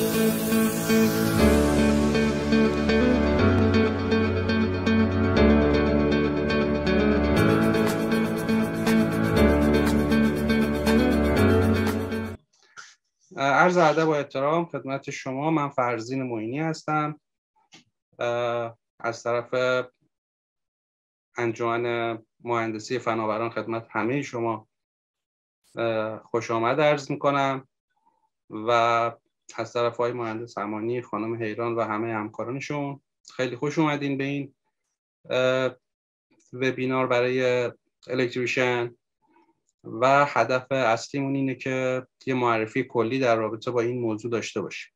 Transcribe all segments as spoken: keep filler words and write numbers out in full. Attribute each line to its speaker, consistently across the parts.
Speaker 1: عرض ادب و احترام خدمت شما. من فرزین معینی هستم از طرف انجمن مهندسی فناوران. خدمت همه شما خوش آمد عرض میکنم و از طرف های مهندس امانی، خانم حیران و همه همکارانشون خیلی خوش اومدین به این وبینار برای الکتریشن و هدف اصلیمون اینه که یه معرفی کلی در رابطه با این موضوع داشته باشیم.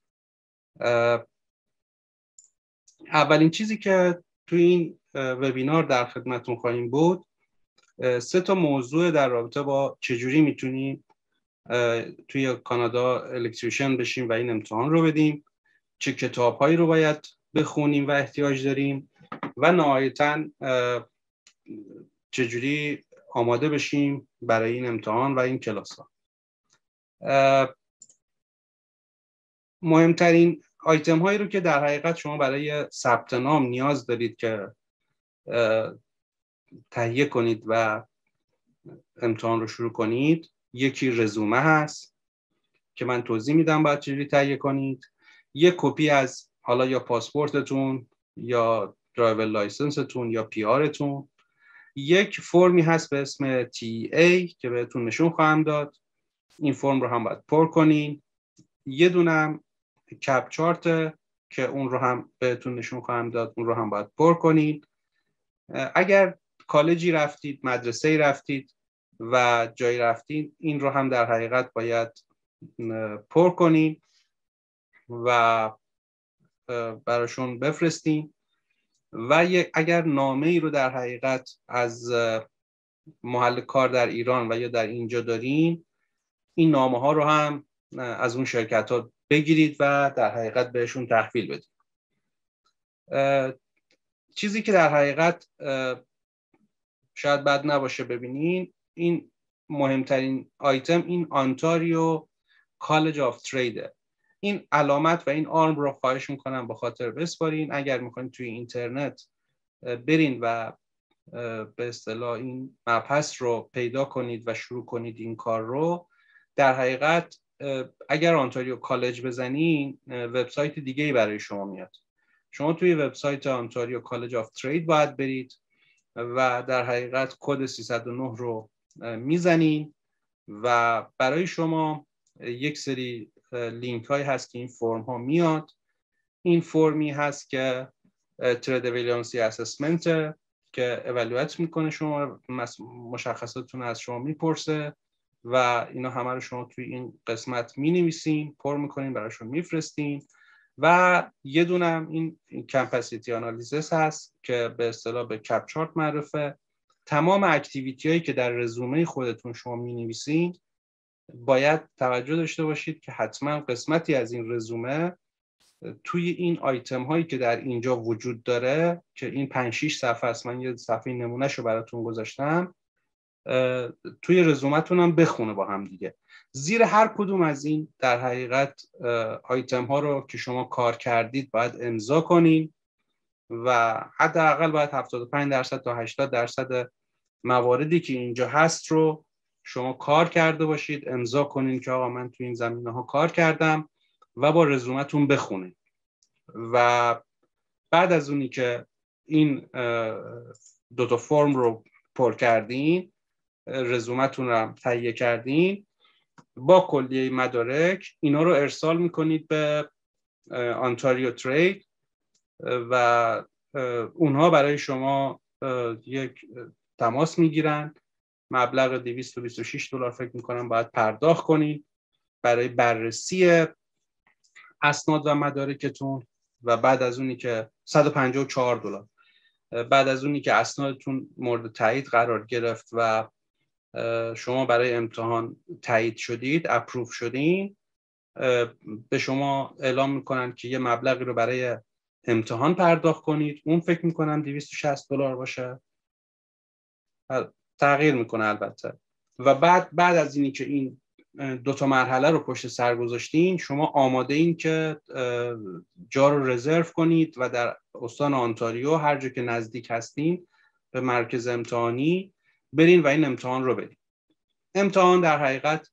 Speaker 1: اولین چیزی که توی این وبینار در خدمتون خواهیم بود سه تا موضوع در رابطه با چجوری میتونیم توی کانادا الکتریشن بشیم و این امتحان رو بدیم، چه کتاب‌هایی رو باید بخونیم و احتیاج داریم و نهایتاً چجوری آماده بشیم برای این امتحان و این کلاس ها. مهمترین آیتم هایی رو که در حقیقت شما برای ثبت نام نیاز دارید که تهیه کنید و امتحان رو شروع کنید، یکی رزومه هست که من توضیح میدم باید چجوری تهیه کنید، یک کپی از حالا یا پاسپورتتون یا درایور لایسنستون یا پی آرتون، یک فرمی هست به اسم تی ای که بهتون نشون خواهم داد، این فرم رو هم باید پر کنین، یه دونم کپ چارت که اون رو هم بهتون نشون خواهم داد، اون رو هم باید پر کنین. اگر کالجی رفتید، مدرسه‌ای رفتید و جایی رفتید، این رو هم در حقیقت باید پر کنین و براشون بفرستین و اگر نامه ای رو در حقیقت از محل کار در ایران و یا در اینجا دارین، این نامه ها رو هم از اون شرکت ها بگیرید و در حقیقت بهشون تحویل بدید. چیزی که در حقیقت شاید بد نباشه ببینین، این مهمترین آیتم این آنتاریو کالج آف تریده. این علامت و این آرم رو خواهش میکنم با خاطر بسپارین. اگر میخواین توی اینترنت برین و به اصطلاح این مبحث رو پیدا کنید و شروع کنید این کار رو، در حقیقت اگر آنتاریو کالج بزنین وبسایت دیگه‌ای برای شما میاد. شما توی وبسایت آنتاریو کالج آف ترید باید برید و در حقیقت کد سیصد و نه رو میزنین و برای شما یک سری لینک های هست که این فرم ها میاد. این فرمی هست که ترید اویلیانسی اسسمنت که اولویت میکنه شما، مشخصاتتون از شما میپرسه و اینا همه رو شما توی این قسمت مینویسین، پر میکنین، براشون میفرستین. و یه دونم این کپاسیتی آنالیزیس هست که به اصطلاح به کپ چارت معروفه. تمام اکتیویتی هایی که در رزومه خودتون شما مینویسین باید توجه داشته باشید که حتما قسمتی از این رزومه توی این آیتم هایی که در اینجا وجود داره که این پنج شش صفحه است، من یه صفحه نمونهشو براتون گذاشتم، توی رزومتون هم بخونه با هم دیگه. زیر هر کدوم از این در حقیقت آیتم ها رو که شما کار کردید باید امضا کنین و حداقل باید هفتاد و پنج درصد تا هشتاد درصد مواردی که اینجا هست رو شما کار کرده باشید، امضا کنین که آقا من توی این زمینه ها کار کردم و با رزومتون بخونید. و بعد از اونی که این دو تا فرم رو پر کردین، رزومتون رو تهیه کردین، با کلیه مدارک اینا رو ارسال میکنید به آنتاریو ترید و اونها برای شما یک تماس میگیرن. مبلغ دویست و بیست و شش دلار فکر میکنم باید پرداخت کنید برای بررسی اسناد و مدارکتون و بعد از اونی که صد و پنجاه و چهار دلار بعد از اونی که اسنادتون مورد تایید قرار گرفت و شما برای امتحان تایید شدید، اپروو شدین، به شما اعلام میکنن که یه مبلغی رو برای امتحان پرداخت کنید. اون فکر میکنم دویست و شصت دلار باشه، تغییر میکنه البته. و بعد بعد از اینی که این دو تا مرحله رو پشت سر گذاشتین، شما آماده این که جا رو رزرو کنید و در استان آنتاریو هر جا که نزدیک هستین به مرکز امتحانی برین و این امتحان رو بدین. امتحان در حقیقت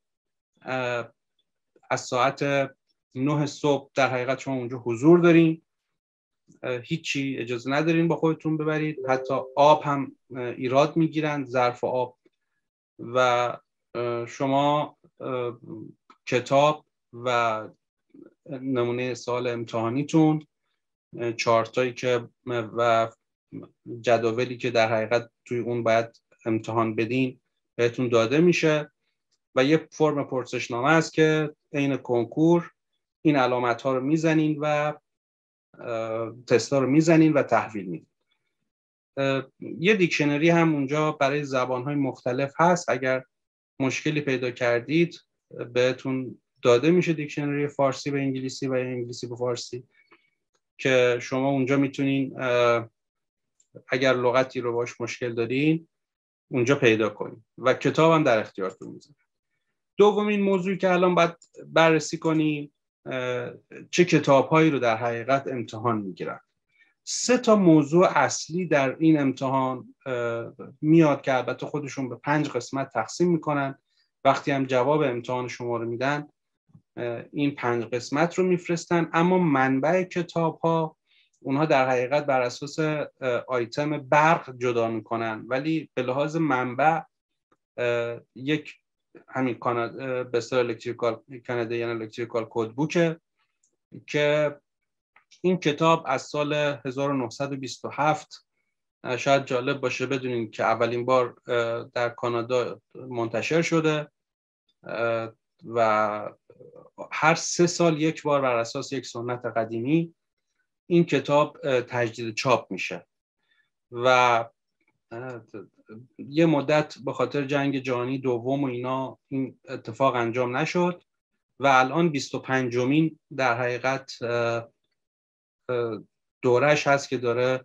Speaker 1: از ساعت نه صبح در حقیقت شما اونجا حضور دارین، هیچی اجازه ندارین با خودتون ببرید، حتی آب هم ایراد میگیرن، ظرف آب، و شما کتاب و نمونه سوال امتحانیتون، چارتایی که و جداولی که در حقیقت توی اون باید امتحان بدین بهتون داده میشه و یه فرم پرسشنامه است که عین کنکور این علامت ها رو میزنین و تستا رو میزنین و تحویل میدین. یه دیکشنری هم اونجا برای زبان‌های مختلف هست، اگر مشکلی پیدا کردید بهتون داده میشه دیکشنری فارسی به انگلیسی و انگلیسی به فارسی که شما اونجا میتونین اگر لغتی رو باش مشکل دارین اونجا پیدا کنین و کتاب هم در اختیارتون میذارن. دومین موضوعی که الان باید بررسی کنیم چه کتاب‌هایی رو در حقیقت امتحان میگیرن. سه تا موضوع اصلی در این امتحان میاد که البته خودشون به پنج قسمت تقسیم میکنن. وقتی هم جواب امتحان شما رو میدن این پنج قسمت رو میفرستن، اما منبع کتاب ها اونها در حقیقت بر اساس آیتم برق جدا میکنن، ولی به لحاظ منبع یک همین کانادا به اصطلاح الکتریکال کانادین الکتریکال کد بوکه که این کتاب از سال هزار و نهصد و بیست و هفت شاید جالب باشه بدونین که اولین بار در کانادا منتشر شده و هر سه سال یک بار بر اساس یک سنت قدیمی این کتاب تجدید چاپ میشه و یه مدت به خاطر جنگ جهانی دوم و اینا این اتفاق انجام نشد و الان بیست و پنجمین در حقیقت دورش هست که داره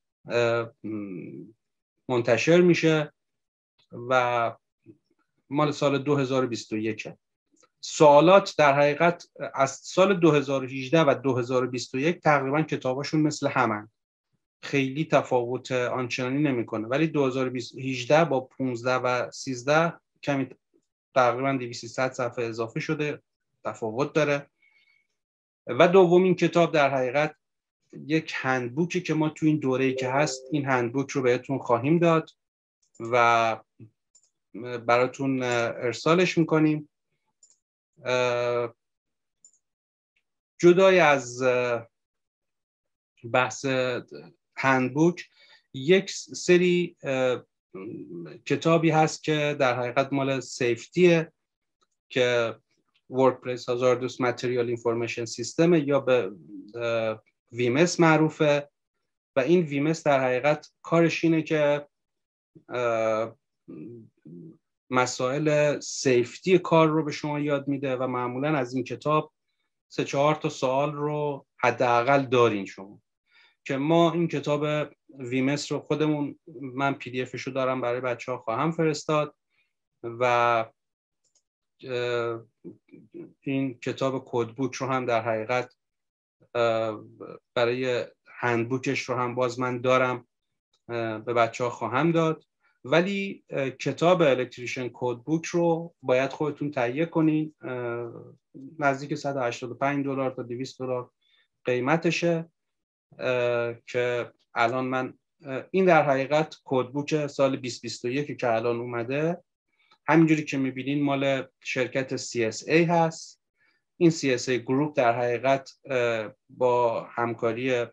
Speaker 1: منتشر میشه و مال سال دو هزار و بیست و یک. سوالات در حقیقت از سال دو هزار و هجده و دو هزار و بیست و یک تقریبا کتاباشون مثل همن، خیلی تفاوت آنچنانی نمیکنه، ولی دو هزار و هجده با پانزده و سیزده کمی تقریبا دویست سیصد صفحه اضافه شده، تفاوت داره. و دومین کتاب در حقیقت یک هندبوکی که ما تو این دوره‌ای که هست این هندبوک رو بهتون خواهیم داد و براتون ارسالش میکنیم. جدای از بحث هندبوک یک سری کتابی هست که در حقیقت مال سیفتیه که Workplace Hazardous Material Information System یا به ویمس معروفه و این ویمس در حقیقت کارش اینه که مسائل سیفتی کار رو به شما یاد میده و معمولا از این کتاب سه چهار تا سوال رو حداقل دارین شما، که ما این کتاب ویمس رو خودمون من پی دی افش رو دارم برای بچه ها خواهم فرستاد و این کتاب کدبوک رو هم در حقیقت برای هندبوکش رو هم باز من دارم به بچه ها خواهم داد، ولی کتاب الکتریشن کدبوک رو باید خودتون تهیه کنین، نزدیک صد و هشتاد و پنج دلار تا دویست دلار قیمتشه که الان من این در حقیقت کدبوک سال بیست بیست و یک که الان اومده، همینجوری که میبینین مال شرکت سی اس ای هست. این سی اس ای گروپ در حقیقت با همکاری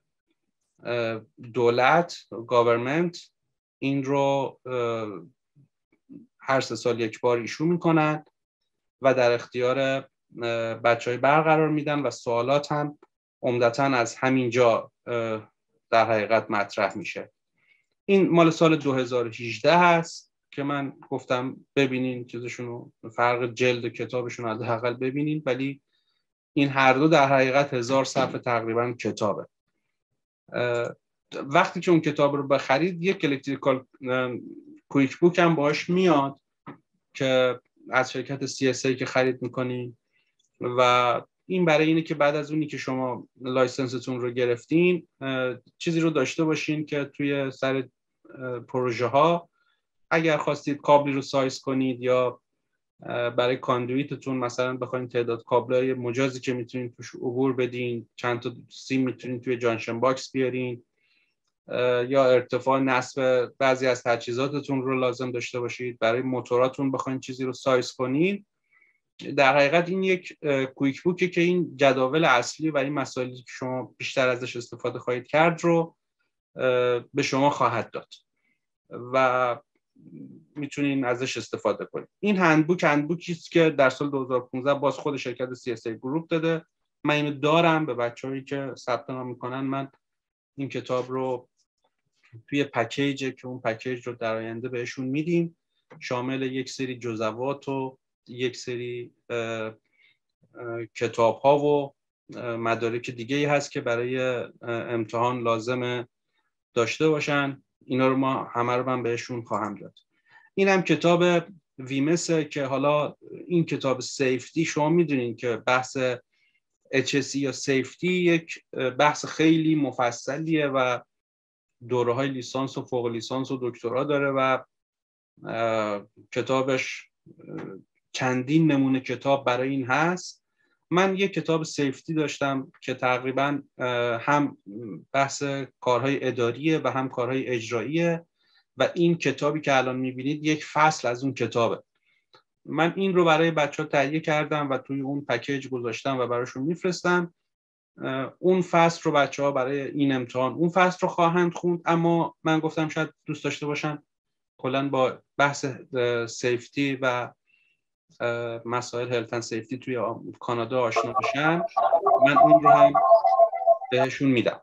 Speaker 1: دولت گاورمنت این رو هر سه سال یک بار ایشو میکنن و در اختیار بچهای برق قرار میدن و سوالات هم عمدتاً از همینجا در حقیقت مطرح میشه. این مال سال دو هزار و هجده هست که من گفتم ببینین چیزشونو، فرق جلد کتابشون از حداقل ببینین، ولی این هر دو در حقیقت هزار صفحه تقریبا کتابه. وقتی که اون کتاب رو بخرید یک الکتریکال کویک بوک هم باش میاد که از شرکت سی اس ای که خرید میکنین و این برای اینه که بعد از اونی که شما لایسنستون رو گرفتین چیزی رو داشته باشین که توی سر پروژه ها اگر خواستید کابلی رو سایز کنید یا برای کاندویتتون مثلا بخواید تعداد کابلای مجازی که میتونید توش عبور بدین، چند تا سیم میتونید توی جانکشن باکس بیارین، یا ارتفاع نصب بعضی از تجهیزاتتون رو لازم داشته باشید، برای موتوراتون بخواید چیزی رو سایز کنید. در حقیقت این یک کویک بوکه که این جداول اصلی و این مسائلی که شما بیشتر ازش استفاده خواهید کرد رو به شما خواهد داد و میتونین ازش استفاده کنید. این هندبوک هندبوکی است که در سال دو هزار و پانزده باز خود شرکت سی اس ای گروپ داده. من اینو دارم، به بچه‌هایی که ثبت نام میکنن من این کتاب رو توی پکیج که اون پکیج رو در آینده بهشون میدیم، شامل یک سری جزوات و یک سری کتاب ها و مدارک دیگه ای هست که برای امتحان لازمه داشته باشن. اینا رو ما همه رو من بهشون خواهم داد. این هم کتاب ویمسه که حالا این کتاب سیفتی شما میدونین که بحث اچ اس ای یا سیفتی یک بحث خیلی مفصلیه و دوره های لیسانس و فوق لیسانس و دکترا داره و کتابش چندین نمونه کتاب برای این هست. من یک کتاب سیفتی داشتم که تقریبا هم بحث کارهای اداریه و هم کارهای اجراییه و این کتابی که الان میبینید یک فصل از اون کتابه. من این رو برای بچه ها تهیه کردم و توی اون پکیج گذاشتم و براشون میفرستم. اون فصل رو بچه ها برای این امتحان اون فصل رو خواهند خوند، اما من گفتم شاید دوست داشته باشن کلاً با بحث سیفتی و مسائل هلت اند سیفتی توی کانادا آشنا بشن. من اون رو هم بهشون میدم.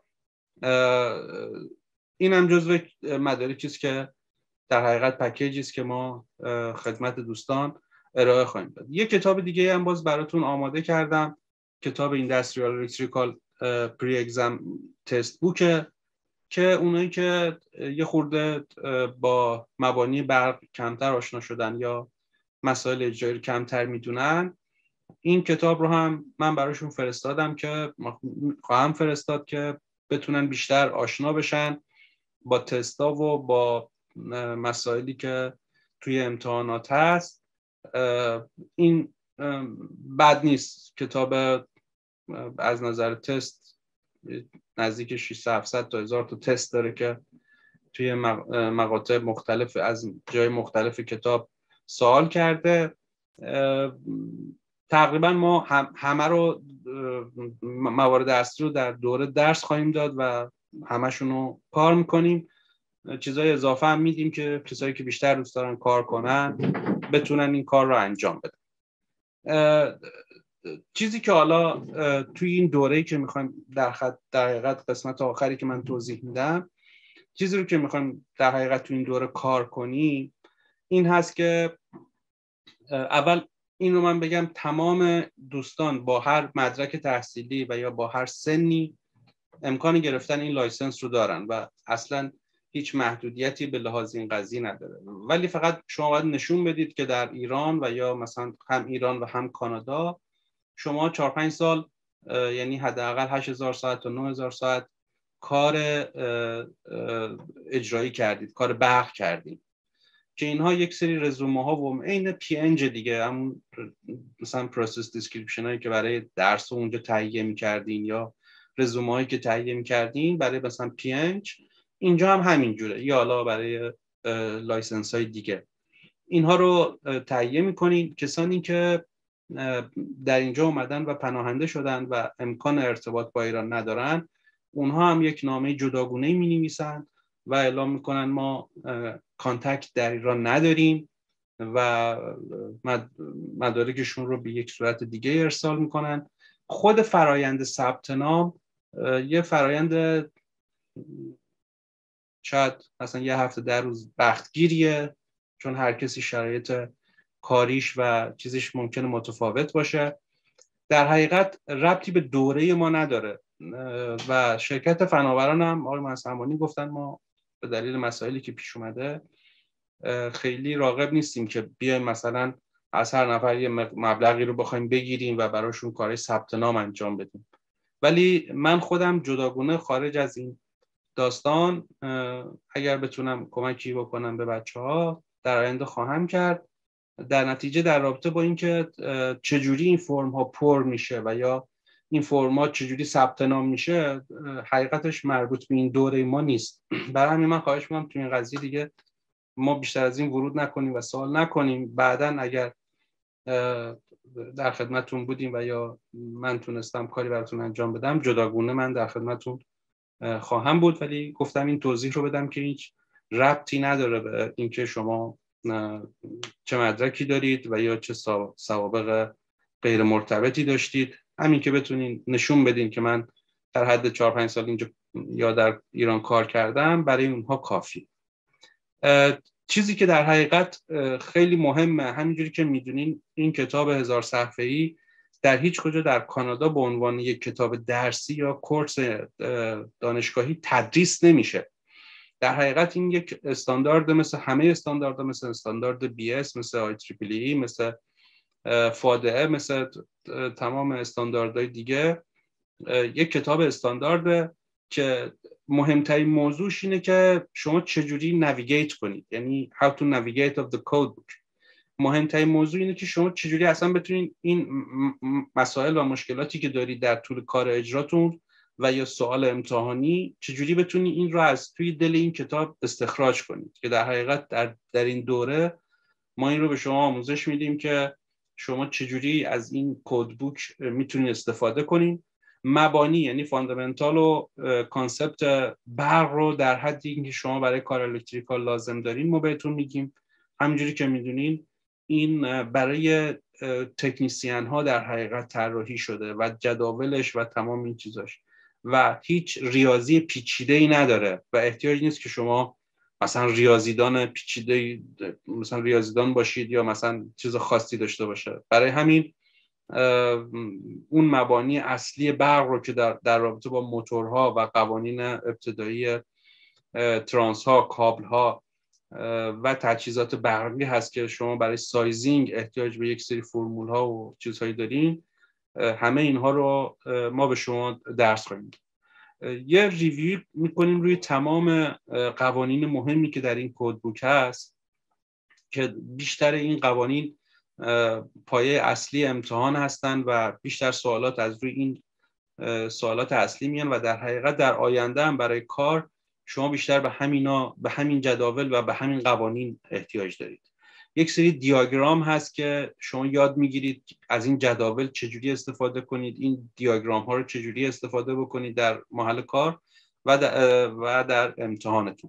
Speaker 1: این هم جزو مدارکی است که در حقیقت پکیجی است که ما خدمت دوستان ارائه خواهیم داد. یک کتاب دیگه هم باز براتون آماده کردم، کتاب ایندستریال الکتریکال پری اگزم تست بوک که اونایی که یه خورده با مبانی برق کمتر آشنا شدن یا مسائل اجرایی کمتر میدونن، این کتاب رو هم من براشون فرستادم که خواهم فرستاد که بتونن بیشتر آشنا بشن با تستا و با مسائلی که توی امتحانات هست. این بد نیست. کتاب از نظر تست نزدیک ششصد هفتصد تا هزار تا تست داره که توی مقاطع مختلف از جای مختلف کتاب سوال کرده. تقریبا ما هم همه رو موارد اصلی رو در دوره درس خواهیم داد و همشون رو کار میکنیم. چیزای اضافه هم میدیم که کسایی که بیشتر دوست دارن کار کنن بتونن این کار رو انجام بدن. چیزی که حالا توی این دوره‌ای که میخوایم در خط در حقیقت قسمت آخری که من توضیح میدم، چیزی رو که میخوایم در حقیقت توی این دوره کار کنیم این هست که اول این رو من بگم تمام دوستان با هر مدرک تحصیلی و یا با هر سنی امکان گرفتن این لایسنس رو دارن و اصلا هیچ محدودیتی به لحاظ این قضیه نداره، ولی فقط شما باید نشون بدید که در ایران و یا مثلا هم ایران و هم کانادا شما چهار پنج سال یعنی حداقل هشت هزار ساعت تا نه هزار ساعت کار اجرایی کردید، کار برق کردید، که اینها یک سری رزومه ها و عین پی انج دیگه، همون مثلا پروسس دیسکریپشن هایی که برای درس اونجا تهیه می‌کردین یا رزومه هایی که تهیه می‌کردین برای مثلا پی انج، اینجا هم همین جوره، یا حالا برای لایسنس های دیگه اینها رو تهیه می‌کنین. کسانی که در اینجا اومدن و پناهنده شدن و امکان ارتباط با ایران ندارن، اونها هم یک نامه جداگانه می‌نویسن و اعلام میکنن ما کانتکت در ایران نداریم و مدارکشون رو به یک صورت دیگه ارسال میکنن. خود فرایند ثبت نام یه فرایند شاید مثلا یه هفته در روز بختگیریه، چون هر کسی شرایط کاریش و چیزش ممکنه متفاوت باشه. در حقیقت ربطی به دوره ما نداره و شرکت فناوران هم آقای معصمانی گفتن ما به دلیل مسائلی که پیش اومده خیلی راغب نیستیم که بیایم مثلا از هر نفر یه مبلغی رو بخوایم بگیریم و براشون کارهای ثبت نام انجام بدیم. ولی من خودم جداگونه خارج از این داستان اگر بتونم کمکی بکنم به بچه‌ها در آینده خواهم کرد. در نتیجه در رابطه با اینکه چجوری این فرم ها پر میشه و یا این فرم ها چجوری ثبت نام میشه، حقیقتش مربوط به این دوره ما نیست. برای همین من خواهش می‌کنم تو این قضیه دیگه ما بیشتر از این ورود نکنیم و سوال نکنیم. بعداً اگر در خدمتتون بودیم و یا من تونستم کاری براتون انجام بدم، جداگونه من در خدمتتون خواهم بود. ولی گفتم این توضیح رو بدم که هیچ ربطی نداره به اینکه شما چه مدرکی دارید و یا چه سوابق غیر مرتبطی داشتید. همین که بتونین نشون بدین که من در حد چهار پنج سال اینجا یا در ایران کار کردم، برای اونها کافی. چیزی که در حقیقت خیلی مهمه، همینجوری که میدونین این کتاب هزار صفحه‌ای در هیچ کجا در کانادا به عنوان یک کتاب درسی یا کورس دانشگاهی تدریس نمیشه. در حقیقت این یک استاندارد، مثل همه استانداردها، مثل استاندارد بی اس، مثل آی تریپل ای، مثل فادعه، مثل تمام استانداردهای دیگه، یک کتاب استاندارده که مهمترین موضوعش اینه که شما چجوری نویگیت کنید، یعنی how to navigate of the code book. مهمترین موضوع اینه که شما چجوری اصلا بتونید این مسائل و مشکلاتی که دارید در طول کار اجراتون و یا سوال امتحانی، چجوری بتونید این رو از توی دل این کتاب استخراج کنید. که در حقیقت در, در این دوره ما این رو به شما آموزش میدیم که شما چجوری از این کد بوک میتونید استفاده کنید. مبانی یعنی فاندامنتال و کانسپت برق رو در حدی اینکه شما برای کار الکتریکال لازم دارین ما بهتون میگیم. همینجوری که میدونین این برای تکنیسیان ها در حقیقت طراحی شده و جداولش و تمام این چیزاش و هیچ ریاضی پیچیده‌ای نداره و احتیاج نیست که شما مثلا ریاضیدان پیچیده مثلا ریاضیدان باشید یا مثلا چیز خاصی داشته باشه. برای همین اون مبانی اصلی برق رو که در, در رابطه با موتورها و قوانین ابتدایی ترانس ها، کابل ها و تجهیزات برقی هست که شما برای سایزینگ احتیاج به یک سری فرمول ها و چیزهایی دارین، همه اینها رو ما به شما درس خواهیم داد. یه ریویو میکنیم روی تمام قوانین مهمی که در این کد بوک هست که بیشتر این قوانین پایه اصلی امتحان هستند و بیشتر سوالات از روی این سوالات اصلی میان و در حقیقت در آینده هم برای کار شما بیشتر به همینا به همین جداول و به همین قوانین احتیاج دارید. یک سری دیاگرام هست که شما یاد میگیرید از این جداول چجوری استفاده کنید، این دیاگرام ها رو چجوری استفاده بکنید در محل کار و در, و در امتحانتون.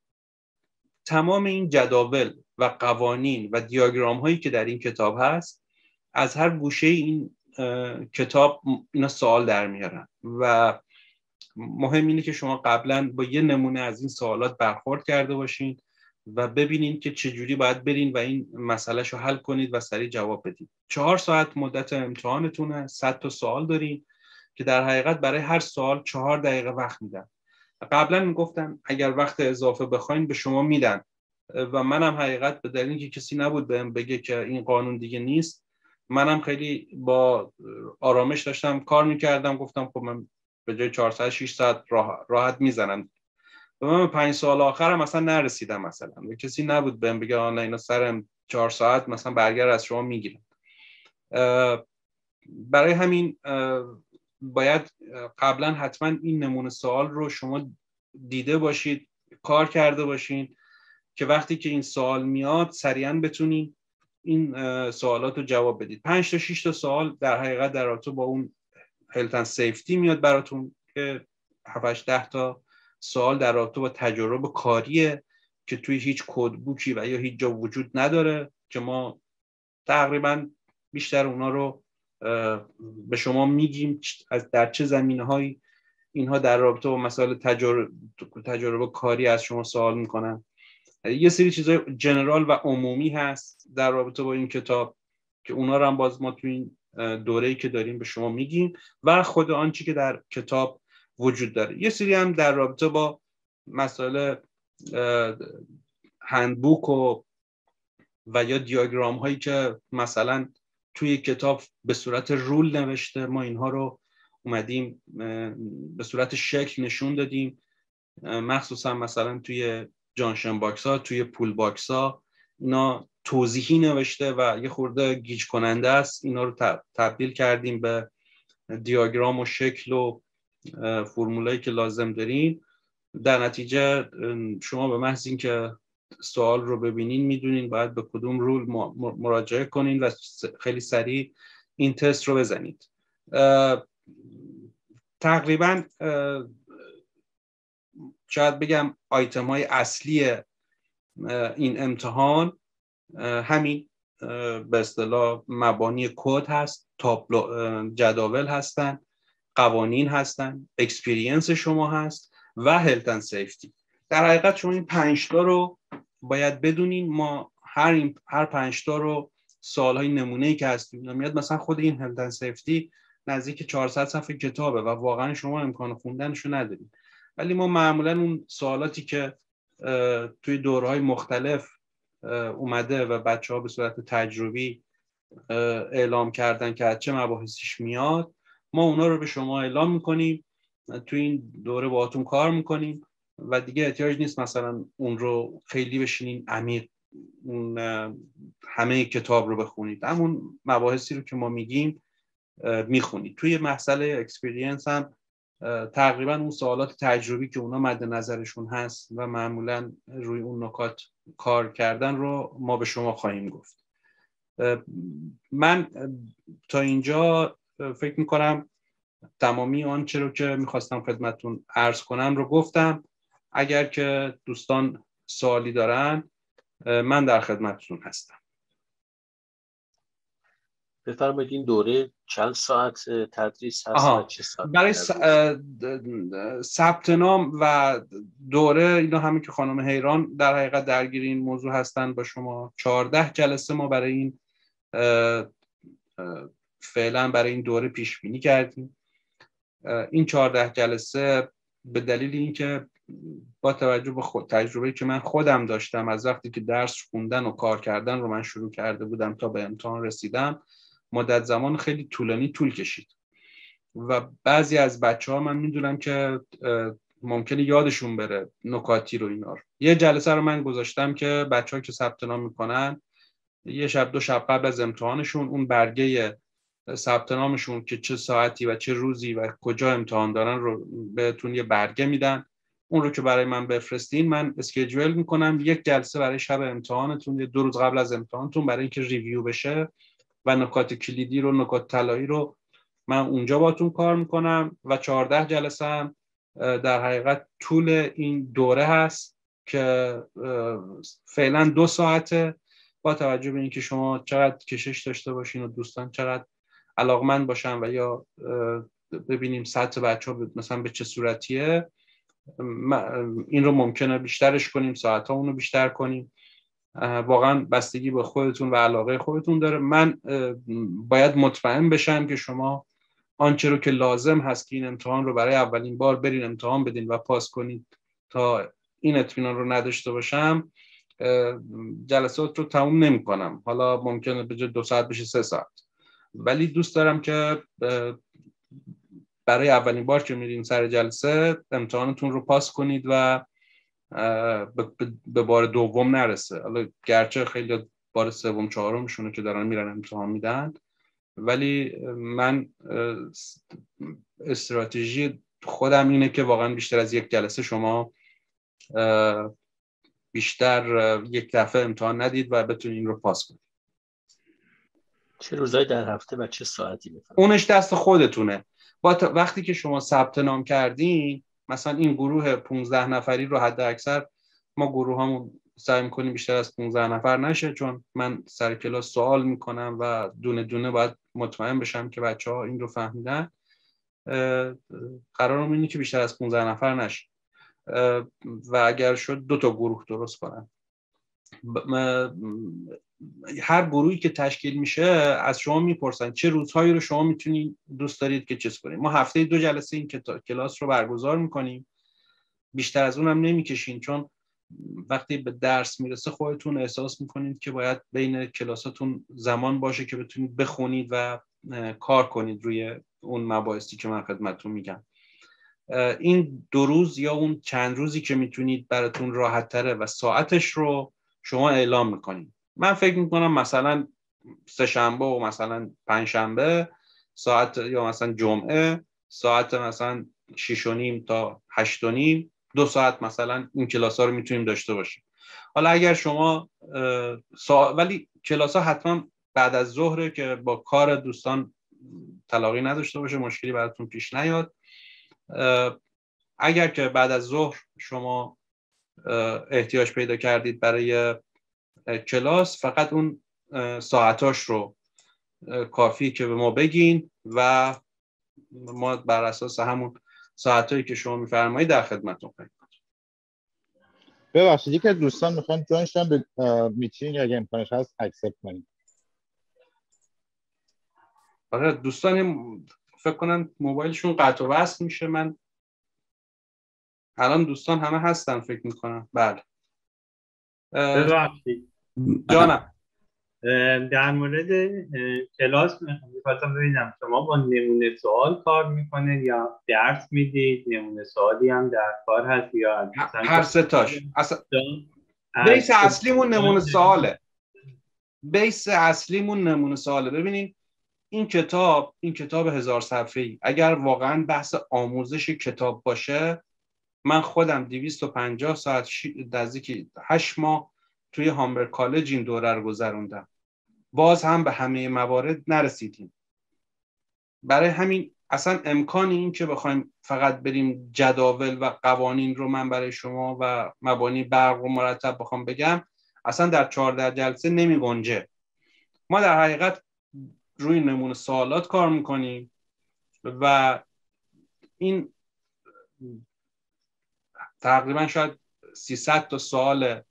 Speaker 1: تمام این جداول و قوانین و دیاگرام هایی که در این کتاب هست از هر گوشه این کتاب اینا سوال در میارن و مهم اینه که شما قبلا با یه نمونه از این سوالات برخورد کرده باشین و ببینین که چجوری باید برین و این مسئلهشو حل کنید و سریع جواب بدید. چهار ساعت مدت امتحانتونه، صد تا سوال دارین که در حقیقت برای هر سوال چهار دقیقه وقت میدن. قبلا میگفتن اگر وقت اضافه بخواین به شما میدن و منم حقیقت به دلیل اینکه کسی نبود بهم بگه که این قانون دیگه نیست، منم خیلی با آرامش داشتم کار میکردم. گفتم خب من به جای چهار ساعت شش ساعت راحت, راحت میزنم و من پنج سال آخرم مثلا نرسیدم، مثلا کسی نبود بهم بگه آ نه اینا سر چهار ساعت مثلا برگر از شما میگیرن. برای همین باید قبلا حتما این نمونه سوال رو شما دیده باشید، کار کرده باشین که وقتی که این سوال میاد سریعا بتونین این سوالات رو جواب بدید. پنج تا شش تا سوال در حقیقت در رابطه با اون هلت اند سیفتی میاد براتون که هفت هشت ده تا سوال در رابطه با تجربه کاریه که توی هیچ کد بوکی و یا هیچ جا وجود نداره که ما تقریبا بیشتر اونا رو به شما میگیم از در چه زمینه‌هایی اینها در رابطه با مسائل تجربه تجربه کاری از شما سوال میکنن. یه سری چیزای جنرال و عمومی هست در رابطه با این کتاب که اونا رو هم باز ما توی این دوره‌ای که داریم به شما میگیم و خود آنچه که در کتاب وجود داره. یه سری هم در رابطه با مسائل هندبوک و و یا دیاگرام هایی که مثلا توی کتاب به صورت رول نوشته، ما اینها رو اومدیم به صورت شکل نشون دادیم، مخصوصا مثلا توی جانشن باکس ها، توی پول باکس ها اینا توضیحی نوشته و یه خورده گیج کننده است. اینا رو تبدیل کردیم به دیاگرام و شکل و فرمولایی که لازم دارین. در نتیجه شما به محض این که سوال رو ببینین میدونین باید به کدوم رول مراجعه کنین و خیلی سریع این تست رو بزنید. تقریبا شاید بگم آیتم های اصلی این امتحان همین به اصطلاح مبانی کد هست، تابلو جداول هستن، قوانین هستن، اکسپریانس شما هست و هلت اند سیفتی. در حقیقت شما این پنج تا رو باید بدونین. ما هر این هر پنج تا رو سوال‌های نمونه‌ای که هستیم میاد، مثلا خود این هلت اند سیفتی نزدیک چهارصد صفحه کتابه و واقعا شما امکان خوندنش رو ندارید، ولی ما معمولا اون سوالاتی که توی دوره‌های مختلف اومده و بچه‌ها به صورت تجربی اعلام کردن که از چه مباحثیش میاد، ما اونا رو به شما اعلام میکنیم، توی این دوره باهاتون کار میکنیم و دیگه احتیاج نیست مثلا اون رو خیلی بشینین عمیق اون همه کتاب رو بخونید. همون مباحثی رو که ما میگیم میخونید. توی مسئله اکسپریانس هم تقریبا اون سوالات تجربی که اونا مد نظرشون هست و معمولا روی اون نکات کار کردن رو ما به شما خواهیم گفت. من تا اینجا فکر میکنم تمامی آنچه رو که میخواستم خدمتتون عرض کنم رو گفتم. اگر که دوستان سوالی دارن من در خدمتتون هستم.
Speaker 2: بفرمایید این دوره چند ساعت تدریس هست
Speaker 1: آها.
Speaker 2: و چه ساعت
Speaker 1: برای ثبت نام و دوره اینا همین که خانم حیران در حقیقت درگیر این موضوع هستن با شما، چهارده جلسه ما برای این فعلا برای این دوره پیش بینی کردیم. این چهارده جلسه به دلیل اینکه با توجه به خود تجربه‌ای که من خودم داشتم از وقتی که درس خوندن و کار کردن رو من شروع کرده بودم تا به امتحان رسیدم، مدت زمان خیلی طولانی طول کشید و بعضی از بچه‌ها من میدونم که ممکنه یادشون بره نکاتی رو اینا رو. یه جلسه رو من گذاشتم که بچه‌ها که ثبت نام میکنن یه شب دو شب قبل از امتحانشون اون برگه ثبت نامشون که چه ساعتی و چه روزی و کجا امتحان دارن رو بهتون یه برگه میدن. اون رو که برای من بفرستین من اسکیجول میکنم یک جلسه برای شب امتحانتون، یه دو روز قبل از امتحانتون، برای اینکه ریویو بشه و نکات کلیدی رو، نکات طلایی رو من اونجا باتون کار میکنم. و چهارده جلسه هم در حقیقت طول این دوره هست که فعلا دو ساعته، با توجه به اینکه شما چقدر کشش داشته باشین و دوستان چقدر علاقمند باشن و یا ببینیم سطح بچه‌ها مثلا به چه صورتیه، این رو ممکنه بیشترش کنیم، ساعت‌ها اون رو بیشتر کنیم. واقعا بستگی به خودتون و علاقه خودتون داره. من باید مطمئن بشم که شما آنچه رو که لازم هست که این امتحان رو برای اولین بار برین امتحان بدین و پاس کنید، تا این اطمینان رو نداشته باشم جلسات رو تموم نمی کنم. حالا ممکنه به جای دو ساعت بشه سه ساعت، ولی دوست دارم که برای اولین بار که میرین سر جلسه امتحانتون رو پاس کنید و به بار دوم نرسه. حالا گرچه خیلی بار سوم چهارمشونه که دارن میرن امتحان میدن، ولی من استراتژی خودم اینه که واقعا بیشتر از یک جلسه شما بیشتر یک دفعه امتحان ندید و بتونید این رو پاس کنید.
Speaker 2: چه روزایی در هفته و چه ساعتی بفرمایید؟
Speaker 1: اونش دست خودتونه. با وقتی که شما ثبت نام کردین، مثلا این گروه پانزده نفری رو حد اکثر ما گروه همون سعی میکنیم بیشتر از پانزده نفر نشه، چون من سر کلاس سوال میکنم و دونه دونه باید مطمئن بشم که بچه ها این رو فهمیدن. قرارم اینه که بیشتر از پانزده نفر نشه و اگر شد دو تا گروه درست کنم. هر گروهی که تشکیل میشه از شما میپرسن چه روزهایی رو شما میتونید دوست دارید که چیز کنید. ما هفته دو جلسه این کلاس رو برگزار میکنیم، بیشتر از اونم نمیکشین، چون وقتی به درس میرسه خودتون احساس میکنید که باید بین کلاساتون زمان باشه که بتونید بخونید و کار کنید روی اون مباحثی که من خدمتتون میگم. این دو روز یا اون چند روزی که میتونید براتون راحت تره و ساعتش رو شما اعلام میکنید. من فکر میکنم مثلا سه شنبه و مثلا پنج شنبه ساعت، یا مثلا جمعه ساعت مثلا شیش و نیم تا هشت و نیم، دو ساعت مثلا این کلاس ها رو میتونیم داشته باشیم. حالا اگر شما سا... ولی کلاس ها حتما بعد از ظهره که با کار دوستان تلاقی نداشته باشه، مشکلی براتون پیش نیاد. اگر که بعد از ظهر شما احتیاج پیدا کردید برای کلاس، فقط اون ساعتاش رو کافی که به ما بگین و ما بر اساس همون ساعتایی که شما میفرمایید در خدمتتون خواهیم.
Speaker 3: ببخشید یک از دوستان میخوان جوین شن به میتینگ، اگه امکانش هست اکسپت کنید.
Speaker 1: آره دوستان فکر کنم موبایلشون قطع و وصل میشه. من الان دوستان همه هستن فکر میکنم. بله
Speaker 4: ببخشید
Speaker 1: جانم.
Speaker 4: در مورد کلاس میخواستم ببینم شما با نمونه سوال کار میکنید یا درس میدید؟ نمونه سوالی هم در کار هست یا
Speaker 1: هر سه تاش؟ اصلا بیس اصلیمون نمونه سواله. بیس اصلیمون نمونه سواله. ببینید این کتاب این کتاب هزار صفحه‌ای اگر واقعا بحث آموزش کتاب باشه، من خودم دویست و پنجاه ساعت نزدیک هشت ماه توی هامبرگ کالج این دوره رو گذروندم، باز هم به همه موارد نرسیدیم. برای همین اصلا امکان این که بخوایم فقط بریم جداول و قوانین رو من برای شما و مبانی برق و مرتب بخوام بگم اصلا در چهارده جلسه نمی گنجه. ما در حقیقت روی نمونه سوالات کار میکنیم و این تقریبا شاید سیصد تا سوال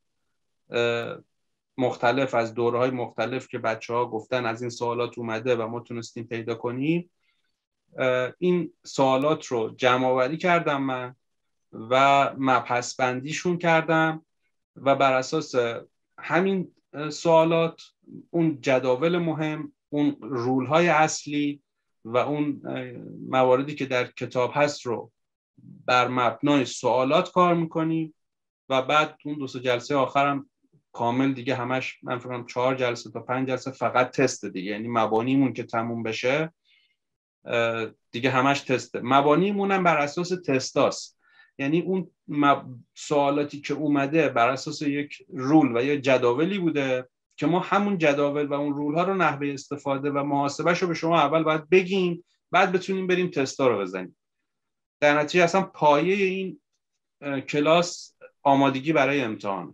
Speaker 1: مختلف از دوره‌های مختلف که بچه‌ها گفتن از این سوالات اومده و ما تونستیم پیدا کنیم. این سوالات رو جمع آوری کردم من و مبحث بندیشون کردم و بر اساس همین سوالات اون جداول مهم، اون رول‌های اصلی و اون مواردی که در کتاب هست رو بر مبنای سوالات کار میکنیم و بعد اون دو سه جلسه آخرم کامل دیگه همش من فکر کنم چهار جلسه تا پنج جلسه فقط تست دیگه، یعنی مبانیمون که تموم بشه دیگه همش تسته. مبانیمون هم بر اساس تستاست، یعنی اون سوالاتی که اومده بر اساس یک رول و یا جداولی بوده که ما همون جداول و اون رول ها رو نحوه استفاده و محاسبهش رو به شما اول باید بگیم، بعد بتونیم بریم تستا رو بزنیم. در نتیجه اصلا پایه این کلاس آمادگی برای امتحان.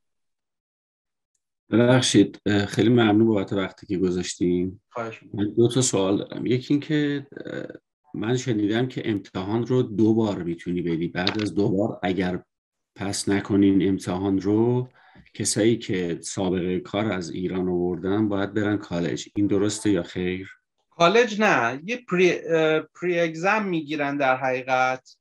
Speaker 2: ببخشید خیلی ممنون بابت وقتی که گذاشتین.
Speaker 1: خواهش می‌کنم.
Speaker 2: من دو تا سوال دارم. یکی این که من شنیدم که امتحان رو دو بار میتونی بدی، بعد از دو بار اگر پس نکنین امتحان رو کسایی که سابقه کار از ایران آوردن باید برن کالج. این درسته یا خیر؟
Speaker 1: کالج نه، یه پری, پری اگزم میگیرن در حقیقت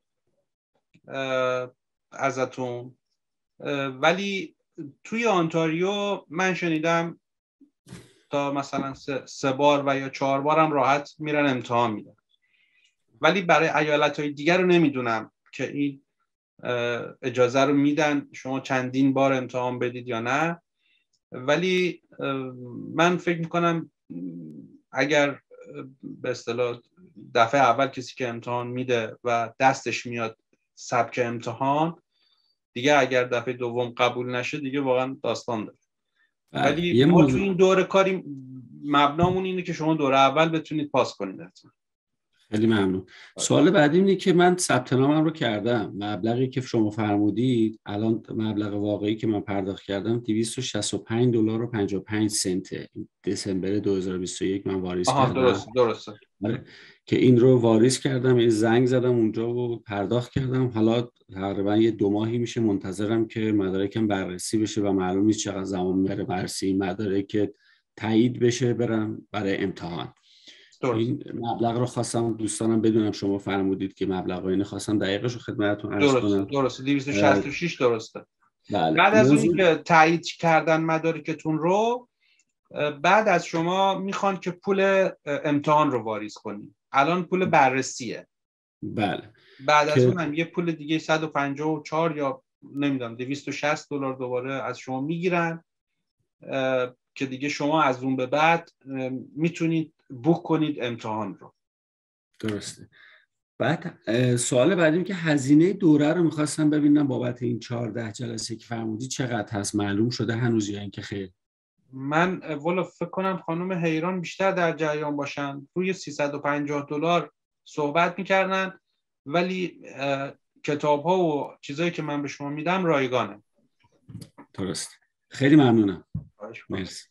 Speaker 1: ازتون، ولی توی آنتاریو من شنیدم تا مثلا سه, سه بار و یا چهار بارم راحت میرن امتحان میدن، ولی برای ایالت‌های دیگر رو نمیدونم که این اجازه رو میدن شما چندین بار امتحان بدید یا نه. ولی من فکر میکنم اگر به اصطلاح دفعه اول کسی که امتحان میده و دستش میاد سبک امتحان دیگه، اگر دفعه دوم قبول نشه دیگه واقعا داستان داره. ولی ما تو این دوره کاری مبنامون اینه که شما دوره اول بتونید پاس کنید.
Speaker 2: خیلی ممنون. سوال بعدی اینه که من ثبت نامم رو کردم، مبلغی که شما فرمودید الان مبلغ واقعی که من پرداخت کردم دویست و شصت و پنج دلار و پنجاه و پنج سنت. دسامبر دو هزار و بیست و یک من واریز کردم.
Speaker 1: درست درسته.
Speaker 2: که این رو واریز کردم، این زنگ زدم اونجا و پرداخت کردم. حالا تقریبا یه دو ماهی میشه منتظرم که مدارکم بررسی بشه و معلوم نیست چقدر زمان میبره بررسی مدارک تایید بشه برم برای امتحان.
Speaker 1: درست.
Speaker 2: این مبلغ رو خواستم دوستانم بدونم، شما فرمودید که مبلغ رو اینو خواستم دقیقش رو خدمتتون عرض
Speaker 1: درست.
Speaker 2: کنم.
Speaker 1: درسته. دویست و شصت و شش درسته.
Speaker 2: بله.
Speaker 1: بعد از
Speaker 2: موضوع...
Speaker 1: اونی که تایید کردن مدارکتون رو، بعد از شما میخوان که پول امتحان رو واریز کنید. الان پول بررسیه.
Speaker 2: بله.
Speaker 1: بعد از
Speaker 2: که...
Speaker 1: اون هم یه پول دیگه صد و پنجاه و چهار یا نمیدونم دویست و شصت دلار دوباره از شما میگیرن که دیگه شما از اون به بعد میتونید بوک کنید امتحان رو.
Speaker 2: درسته. بعد سوال بعدیم که هزینه دوره رو میخواستم ببینم بابت این چهارده جلسه که فرمودی چقدر هست؟ معلوم شده هنوز یا اینکه خیر؟
Speaker 1: من والا فکر کنم خانم حیران بیشتر در جریان باشن. روی سیصد و پنجاه دلار صحبت میکردن، ولی کتاب ها و چیزایی که من به شما میدم رایگانه.
Speaker 2: درست. خیلی ممنونم. مرسی.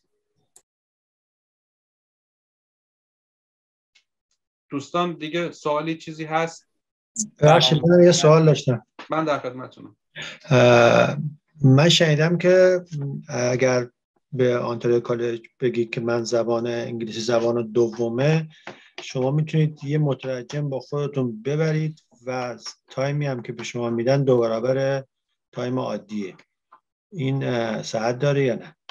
Speaker 1: دوستان دیگه سوالی چیزی هست؟
Speaker 5: بخشید من یه سوال داشتم.
Speaker 1: من در خدمتتونم.
Speaker 5: من شنیدم که اگر به آنتاریو کالج بگید که من زبان انگلیسی زبان دومه، شما میتونید یه مترجم با خودتون ببرید و تایمی هم که به شما میدن دو برابر تایم عادیه. این صحت داره یا نه؟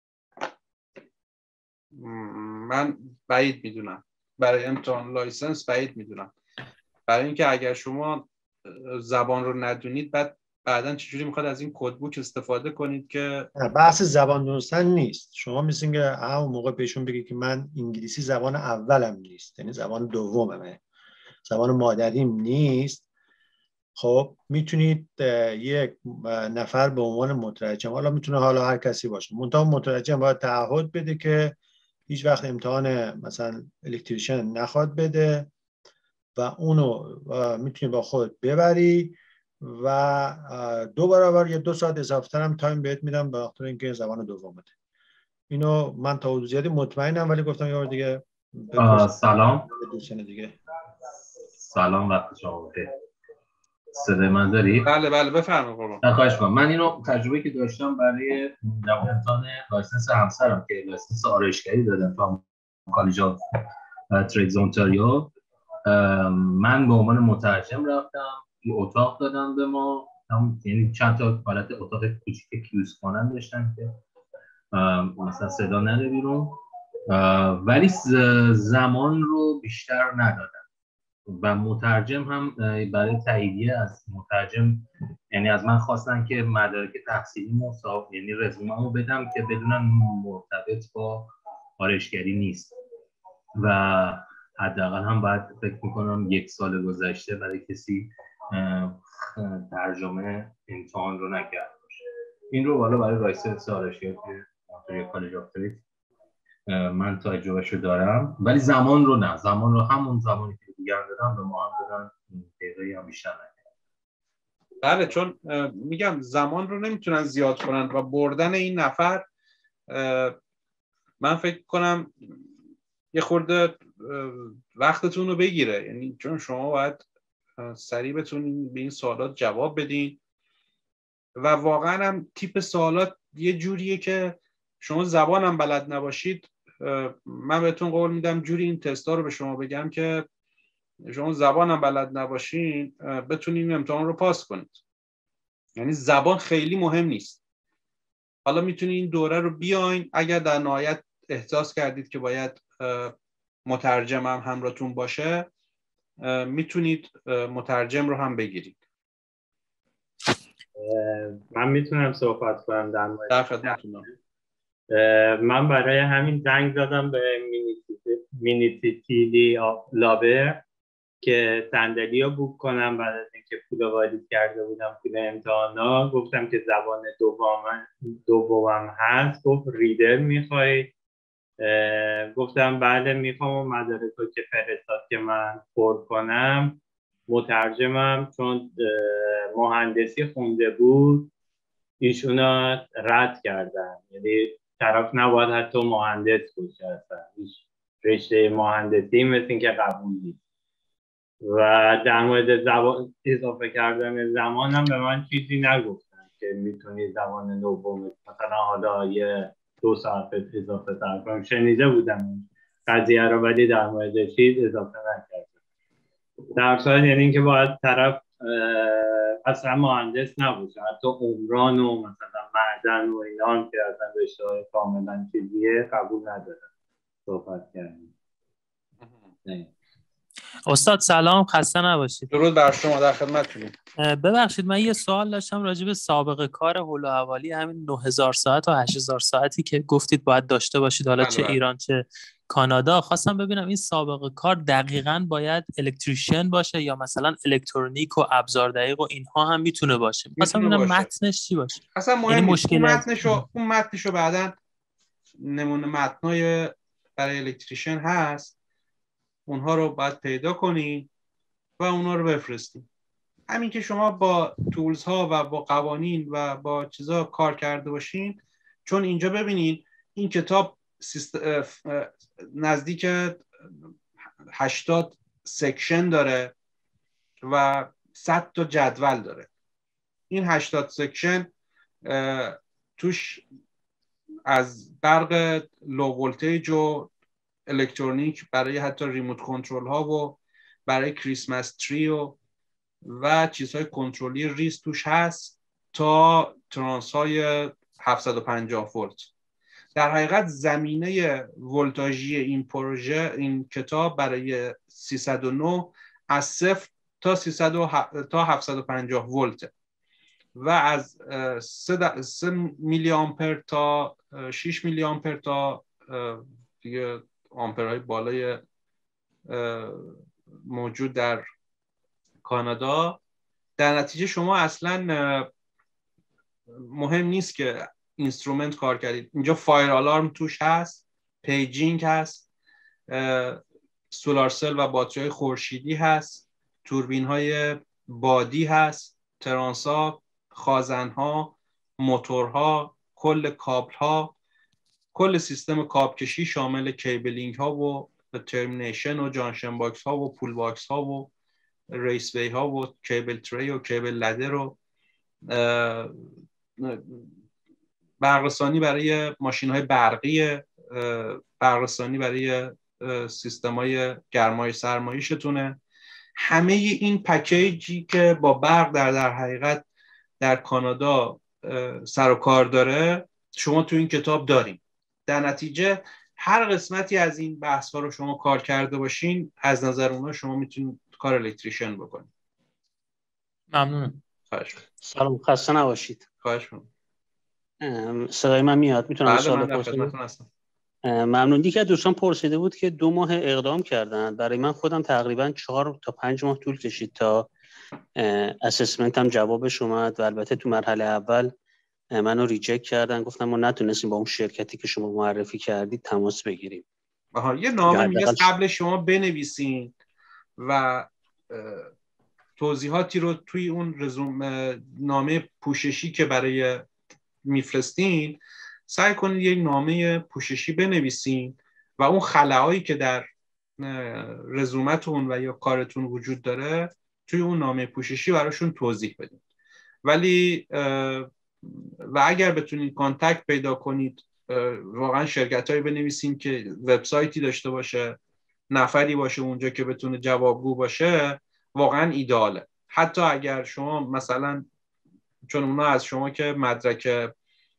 Speaker 1: من بعید میدونم. برای امتحان لایسنس بعید میدونم. برای اینکه اگر شما زبان رو ندونید، بعد بعداً چجوری میخواد از این کدبوک استفاده کنید که
Speaker 5: بحث زبان دونستن نیست. شما مثل اینکه همون موقع بهشون بگید که من انگلیسی زبان اولم نیست، یعنی زبان دوممه، زبان مادریم نیست. خب میتونید یک نفر به عنوان مترجم، حالا میتونه حالا هر کسی باشه، منتها مترجم باید تعهد بده که هیچ وقت امتحان مثلا الکتریشن نخواد بده و اونو میتونی با خود ببری و دو برابر یا دو ساعت اضافه تر هم تایم بهت میدم به خاطر اینکه زبان دومه. اینو من تا حدود زیادی مطمئنم، ولی گفتم یه بار دیگه
Speaker 6: سلام
Speaker 5: دیگه.
Speaker 6: سلام، وقت شما بخیر. صدای من داری؟
Speaker 1: بله بله بفرمایید قربان.
Speaker 6: خواهش می‌کنم. من اینو تجربه که داشتم برای امتحان لایسنس همسرم که لایسنس آرایشگری دادم تو کالج آف تریدز اونتاریو، من به عنوان مترجم رفتم، یه اتاق دادن به ما، یعنی چند تا حالت اتاق کوچیک کیوسک مانند داشتن که مثلا صدا نده بیرون، ولی زمان رو بیشتر ندادن و مترجم هم برای تاییدیه از مترجم، یعنی از من خواستن که مدارک تحصیلی مصاحب، یعنی رزومه‌مو بدم که بدونن مرتبط با آرایشگری نیست و حداقل هم باید فکر میکنم یک سال گذشته برای کسی ترجمه امتحان رو نکرده باشه. این رو بالا برای لایسنس آرایشگری که آنتاریو کالج آف ترید من تجربهشو دارم، ولی زمان رو نه، زمان رو همون زمانی که دیگر دادم به ما هم دادن، دقیقه هم بیشتر نکرد.
Speaker 1: بله، چون میگم زمان رو نمیتونن زیاد کنن و بردن این نفر من فکر کنم یه خورده وقتتون رو بگیره، یعنی چون شما باید سریع بتونین به این سوالات جواب بدین و واقعا هم تیپ سوالات یه جوریه که شما زبانم بلد نباشید. من بهتون قول میدم جوری این تستا رو به شما بگم که شما زبانم بلد نباشین بتونین امتحان رو پاس کنید. یعنی زبان خیلی مهم نیست. حالا میتونین این دوره رو بیاین، اگر در نهایت احساس کردید که باید مترجم هم همراهتون باشه، میتونید مترجم رو هم بگیرید.
Speaker 4: من میتونم صحبت کنم در مورد
Speaker 1: در خدمتتونم.
Speaker 4: من برای همین زنگ زدم به مینیتی لابر که صندلی رو بوک کنم. بعد از اینکه پول واریز کرده بودم پول امتحانا، گفتم که زبان دوم دومم هست. گفت ریدر میخوای؟ گفتم بله میخوام. مدارکو که فرستاد که من پر کنم. مترجمم چون مهندسی خونده بود ایشونا رد کردن، یعنی طرف نباید حتی مهندس باشه، اصلا هیچ رشته مهندسی مثل این که قبول نیست. و در مورد زبان اضافه کردن زمانم به من چیزی نگفتن که میتونی زبان دوم مثلا حالا یه دو ساعت اضافه تر کنم. شنیده بودم قضیه رو، ولی در مورد چیز اضافه نکردم. در صورت یعنی اینکه باید طرف اصلا مهندس نباشه، حتی عمران و مثلا معدن و اینا هم که اصلا رشته‌های کاملا چیزیه قبول ندارن صحبت کردیم.
Speaker 7: استاد سلام، خسته نباشید.
Speaker 1: درود بر شما، در خدمتتونم.
Speaker 7: ببخشید من یه سوال داشتم راجع به سابقه کار هلو حوالی همین نه هزار ساعت و هشت هزار ساعتی که گفتید باید داشته باشید، حالا چه ایران چه کانادا. خواستم ببینم این سابقه کار دقیقاً باید الکتریشن باشه یا مثلا الکترونیک و ابزار دقیق و اینها هم میتونه باشه؟ خواستم ببینم متنش چی باشه.
Speaker 1: اصلا مهم نیست اون متنشو اون متنشو بعداً نمونه متنای برای الکتریشن هست، اونها رو باید پیدا کنی و اونها رو بفرستیم. همین که شما با تولز ها و با قوانین و با چیزا کار کرده باشین، چون اینجا ببینید این کتاب نزدیک هشتاد سکشن داره و صد تا جدول داره. این هشتاد سکشن توش از برق لو ولتیج و الکترونیک برای حتی ریموت کنترل ها و برای کریسمس تری و و چیزهای کنترلی ریز توش هست تا ترانس های هفتصد و پنجاه ولت. در حقیقت زمینه ولتاژی این پروژه، این کتاب برای سیصد و نه از صفر تا سیصد تا هفتصد و پنجاه ولت و از سه میلی آمپر تا شش میلی آمپر تا دیگه آمپرهای بالای موجود در کانادا. در نتیجه شما اصلا مهم نیست که اینسترومنت کار کردید. اینجا فایر آلارم توش هست، پیجینگ هست، سولار سل و باتری های خورشیدی هست، توربین های بادی هست، ترانسا، خازن ها، موتورها، کل کابل ها، کل سیستم کابل کشی شامل کیبلینگ ها و ترمینیشن و جانشن باکس ها و پول باکس ها و ریس وی ها و کیبل تری و کیبل لدر و برقرسانی برای ماشین های برقی، برقرسانی برای سیستم های گرمای سرمایشتونه. همه این پکیجی که با برق در در حقیقت در کانادا سر و کار داره شما تو این کتاب داریم. در نتیجه هر قسمتی از این بحث ها رو شما کار کرده باشین، از نظر اونها شما میتونید کار الکتریشن بکنید.
Speaker 7: ممنونم.
Speaker 1: خواهش
Speaker 8: سلام، خسته نباشید.
Speaker 1: خواهش می‌کنم.
Speaker 8: صدای من میاد؟ میتونم سوال
Speaker 1: بپرسم؟
Speaker 8: ممنون. دیگه دوستان پرسیده بود که دو ماه اقدام کردن. برای من خودم تقریبا چهار تا پنج ماه طول کشید تا اسسمنت هم جوابش اومد و البته تو مرحله اول منو ریجکت کردن، گفتم ما نتونستیم با اون شرکتی که شما معرفی کردید تماس بگیریم.
Speaker 1: آها، یه نامه میگه قبل شما بنویسین و توضیحاتی رو توی اون رزوم نامه پوششی که برای میفرستین سعی کنید یک نامه پوششی بنویسین و اون خلاهایی که در رزومتون و یا کارتون وجود داره توی اون نامه پوششی براشون توضیح بدین. ولی و اگر بتونید کانتکت پیدا کنید، واقعا شرکتایی بنویسین که وبسایتی داشته باشه، نفری باشه اونجا که بتونه جوابگو باشه، واقعا ایداله. حتی اگر شما مثلا، چون اونا از شما که مدرک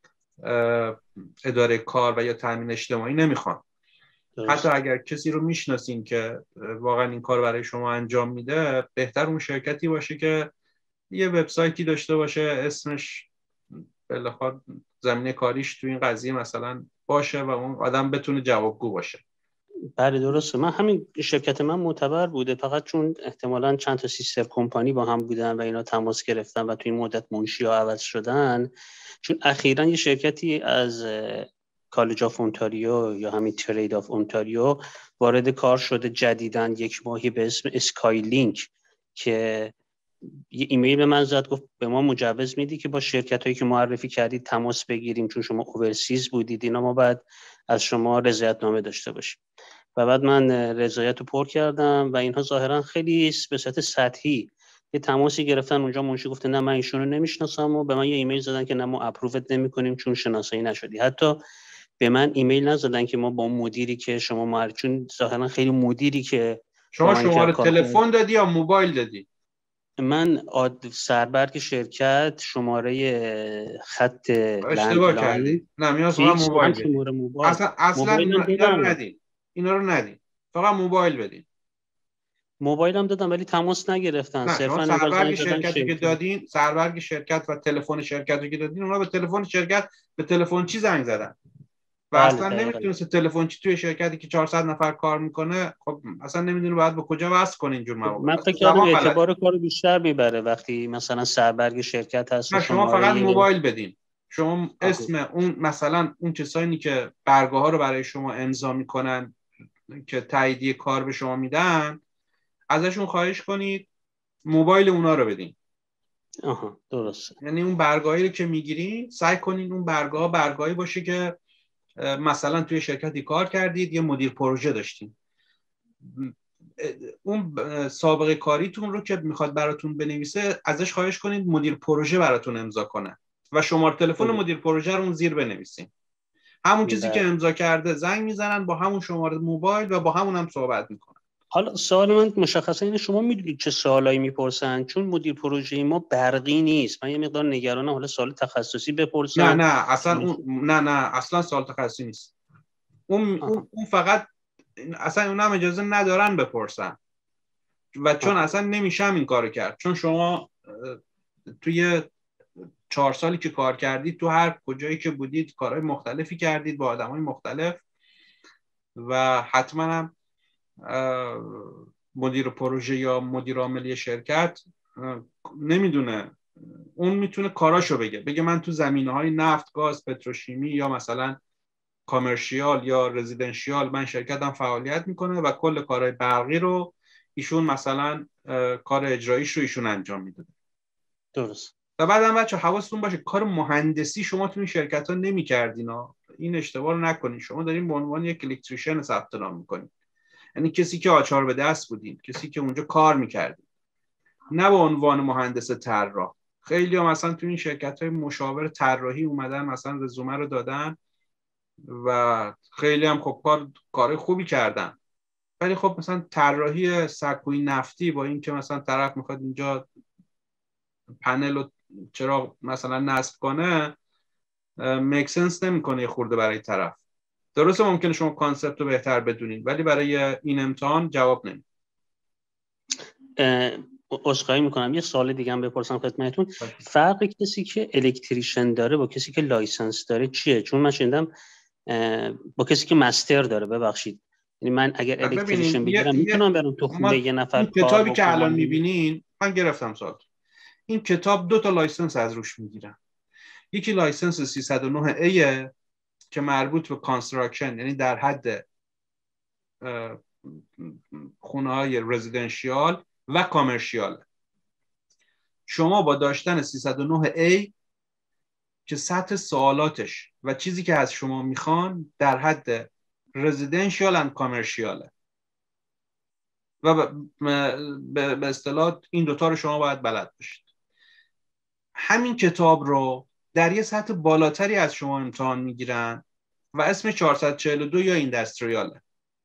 Speaker 1: اداره کار و یا تامین اجتماعی نمیخوان، حتی اگر کسی رو میشناسین که واقعا این کار برای شما انجام میده، بهتر اون شرکتی باشه که یه وبسایتی داشته باشه اسمش بالاخره زمینه کاریش تو این قضیه مثلا باشه و اون آدم بتونه جوابگو باشه.
Speaker 8: بله درسته. من همین شرکت من معتبر بوده، فقط چون احتمالاً چند تا سیستر کمپانی با هم بودن و اینا تماس گرفتن و توی این مدت منشی‌ها عوض شدن. چون اخیراً یه شرکتی از کالج آف اونتاریو یا همین ترید آف اونتاریو وارد کار شده جدیداً یک ماهی به اسم اسکای لینک که یه ایمیل به من زد، گفت به ما مجوز میدی که با شرکتایی که معرفی کردید تماس بگیریم، چون شما اوورسیز بودید اینا، ما بعد از شما رضایتنامه داشته باشیم. و بعد من رضایت رو پر کردم و اینها ظاهرا خیلی به صورت سطحی یه تماسی گرفتن اونجا. منشی گفته نه من ایشونو نمیشناسم و به من یه ایمیل زدن که نه ما اپرووت نمیکنیم چون شناسایی نشدی. حتی به من ایمیل نزدن که ما با اون مدیری که شما معرفی، چون ظاهرا خیلی مدیری که
Speaker 1: شما شماره تلفن دادی یا موبایل دادی؟
Speaker 8: من آد سربرگ شرکت شماره خط
Speaker 1: اشتباه کردید. نه نیاز فقط موبایل بدید.
Speaker 8: موبایل.
Speaker 1: اصلا اصلا اینا رو ندید. اینا رو ندید. فقط موبایل بدید.
Speaker 8: موبایلم دادم ولی تماس نگرفتن.
Speaker 1: نه شما سربرگ شرکتی که دادین، سربرگ شرکت و تلفن شرکتی که دادین، اونا به تلفن شرکت به تلفن چی زنگ زدن و بله اصلا نمیتونست تلفن چی توی شرکتی که چهارصد نفر کار میکنه، خب اصلا نمیدونه باید به کجا وصل کنه اینجور مواقع.
Speaker 8: من فکر کردم اعتبار کارو بیشتر میبره وقتی مثلا سربرگ شرکت هست.
Speaker 1: نه شما فقط موبایل بدین. شما اسم اون مثلا اون کسایی که برگه ها رو برای شما امضا میکنن که تاییدیه کار به شما میدن، ازشون خواهش کنید موبایل اونا رو بدین.
Speaker 8: آها درسته.
Speaker 1: یعنی اون برگاهی رو که میگیرین سعی کنین اون برگاه برگاهی باشه که مثلا توی شرکتی کار کردید، یه مدیر پروژه داشتین، اون سابقه کاریتون رو که میخواد براتون بنویسه ازش خواهش کنید مدیر پروژه براتون امضا کنه و شماره تلفن مدیر پروژه رو اون زیر بنویسین. همون کسی که امضا کرده زنگ میزنن با همون شماره موبایل و با همون هم صحبت میکنن.
Speaker 8: حالا سوال من مشخصا اینه، شما میدونید چه سوالایی میپرسن؟ چون مدیر پروژه ما برقی نیست، من یه مقدار نگرانم حالا سوال تخصصی بپرسن.
Speaker 1: نه نه اصلا اون نه نه اصلا سوال تخصصی نیست. اون اون, اون فقط اصلا اونم اجازه ندارن بپرسن و چون آه. اصلا نمیشم این کارو کرد، چون شما توی چهار سالی که کار کردید تو هر کجایی که بودید کارهای مختلفی کردید با آدمای مختلف و حتما هم مدیر پروژه یا مدیر عاملی شرکت نمیدونه، اون میتونه کاراشو بگه بگه من تو زمینه‌های نفت، گاز، پتروشیمی یا مثلا کامرشیال یا رزیدنشیال من شرکتم فعالیت میکنه و کل کارهای برقی رو ایشون مثلا کار اجراییش رو ایشون انجام میده.
Speaker 8: درست.
Speaker 1: و بعدم بچه حواستون باشه کار مهندسی شما تو این شرکت‌ها نمی‌کردین ها، این اشتباه رو نکنین. شما دارین به عنوان یک الکتریشن ثبت نام می‌کنین، یعنی کسی که آچار به دست بودین، کسی که اونجا کار می‌کردین، نه به عنوان مهندس طراح. خیلی هم مثلا تو این شرکت‌های مشاور طراحی اومدن مثلا رزومه رو دادن و خیلی هم خب کار کار خوبی کردن، ولی خب مثلا طراحی سکوی نفتی با این که مثلا طرف می‌خواد اینجا پنل و چراغ مثلا نصب کنه میک سنس نمیکنه یه خورده برای طرف. درسته ممکنه شما کانسپت رو بهتر بدونید ولی برای این امتحان جواب نمید.
Speaker 8: عذرخواهی میکنم یه سوال دیگه هم بپرسم خدمتتون. فرق کسی که الکتریشن داره با کسی که لایسنس داره چیه؟ چون من شنیدم با کسی که مستر داره، ببخشید یعنی من اگر الکتریشن بگیرم میتونم برم تو خونه یه نفر کار بکنم.
Speaker 1: کتابی که الان میبینین من گرفتم سال این کتاب دو تا لایسنس از روش میگیرن. یکی لایسنس سیصد و نه ای که مربوط به کانستراکشن، یعنی در حد خونه های رزیدنشیال و کامرشیال. شما با داشتن سیصد و نه ای که سطح سوالاتش و چیزی که از شما میخوان در حد رزیدنشیال و کامرشیاله و به اصطلاح این دوتا رو شما باید بلد باشید. همین کتاب رو در یه سطح بالاتری از شما امتحان میگیرن و اسم چهارصد و چهل و دو یا اینداستریاله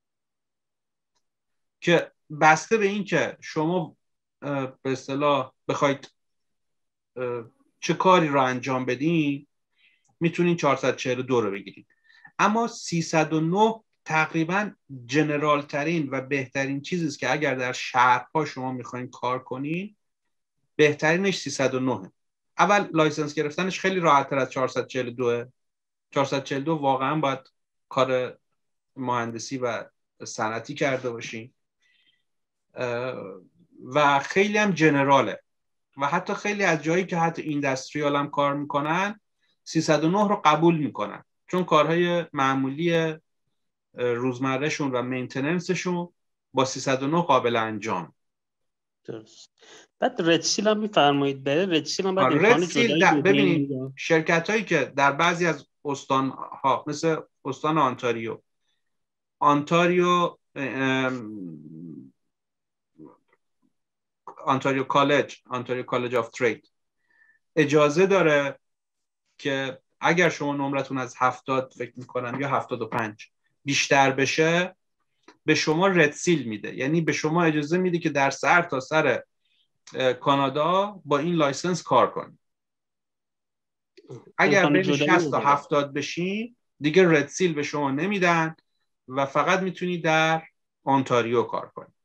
Speaker 1: که بسته به این که شما به اصطلاح بخواید چه کاری رو انجام بدین میتونین چهارصد و چهل و دو رو بگیرید. اما سیصد و نه تقریبا جنرال ترین و بهترین چیزیست که اگر در شهرها شما میخواین کار کنین بهترینش سیصد و نه. اول لایسنس گرفتنش خیلی راحت تر از چهارصد و چهل و دو. چهارصد و چهل و دو واقعا باید کار مهندسی و صنعتی کرده باشین و خیلی هم جنراله و حتی خیلی از جایی که حتی اینداستریال هم کار میکنن سیصد و نه رو قبول میکنن چون کارهای معمولی روزمرهشون و مینتیننسشون با سیصد و نه قابل انجام.
Speaker 8: درست. بعد ردسیل هم میفرمایید بره ردسیل هم بعد امکان جدایی
Speaker 1: ببینید شرکت هایی که در بعضی از استان ها مثل استان آنتاریو آنتاریو آنتاریو کالج آنتاریو کالج آف ترید اجازه داره که اگر شما نمرتون از هفتاد فکر میکنم یا هفتاد و پنج بیشتر بشه به شما ردسیل میده، یعنی به شما اجازه میده که در سر تا سر کانادا با این لایسنس کار کنید. اگر بین شصت تا هفتاد بشین دیگه رد سیل به شما نمیدن و فقط میتونید در آنتاریو کار کنید.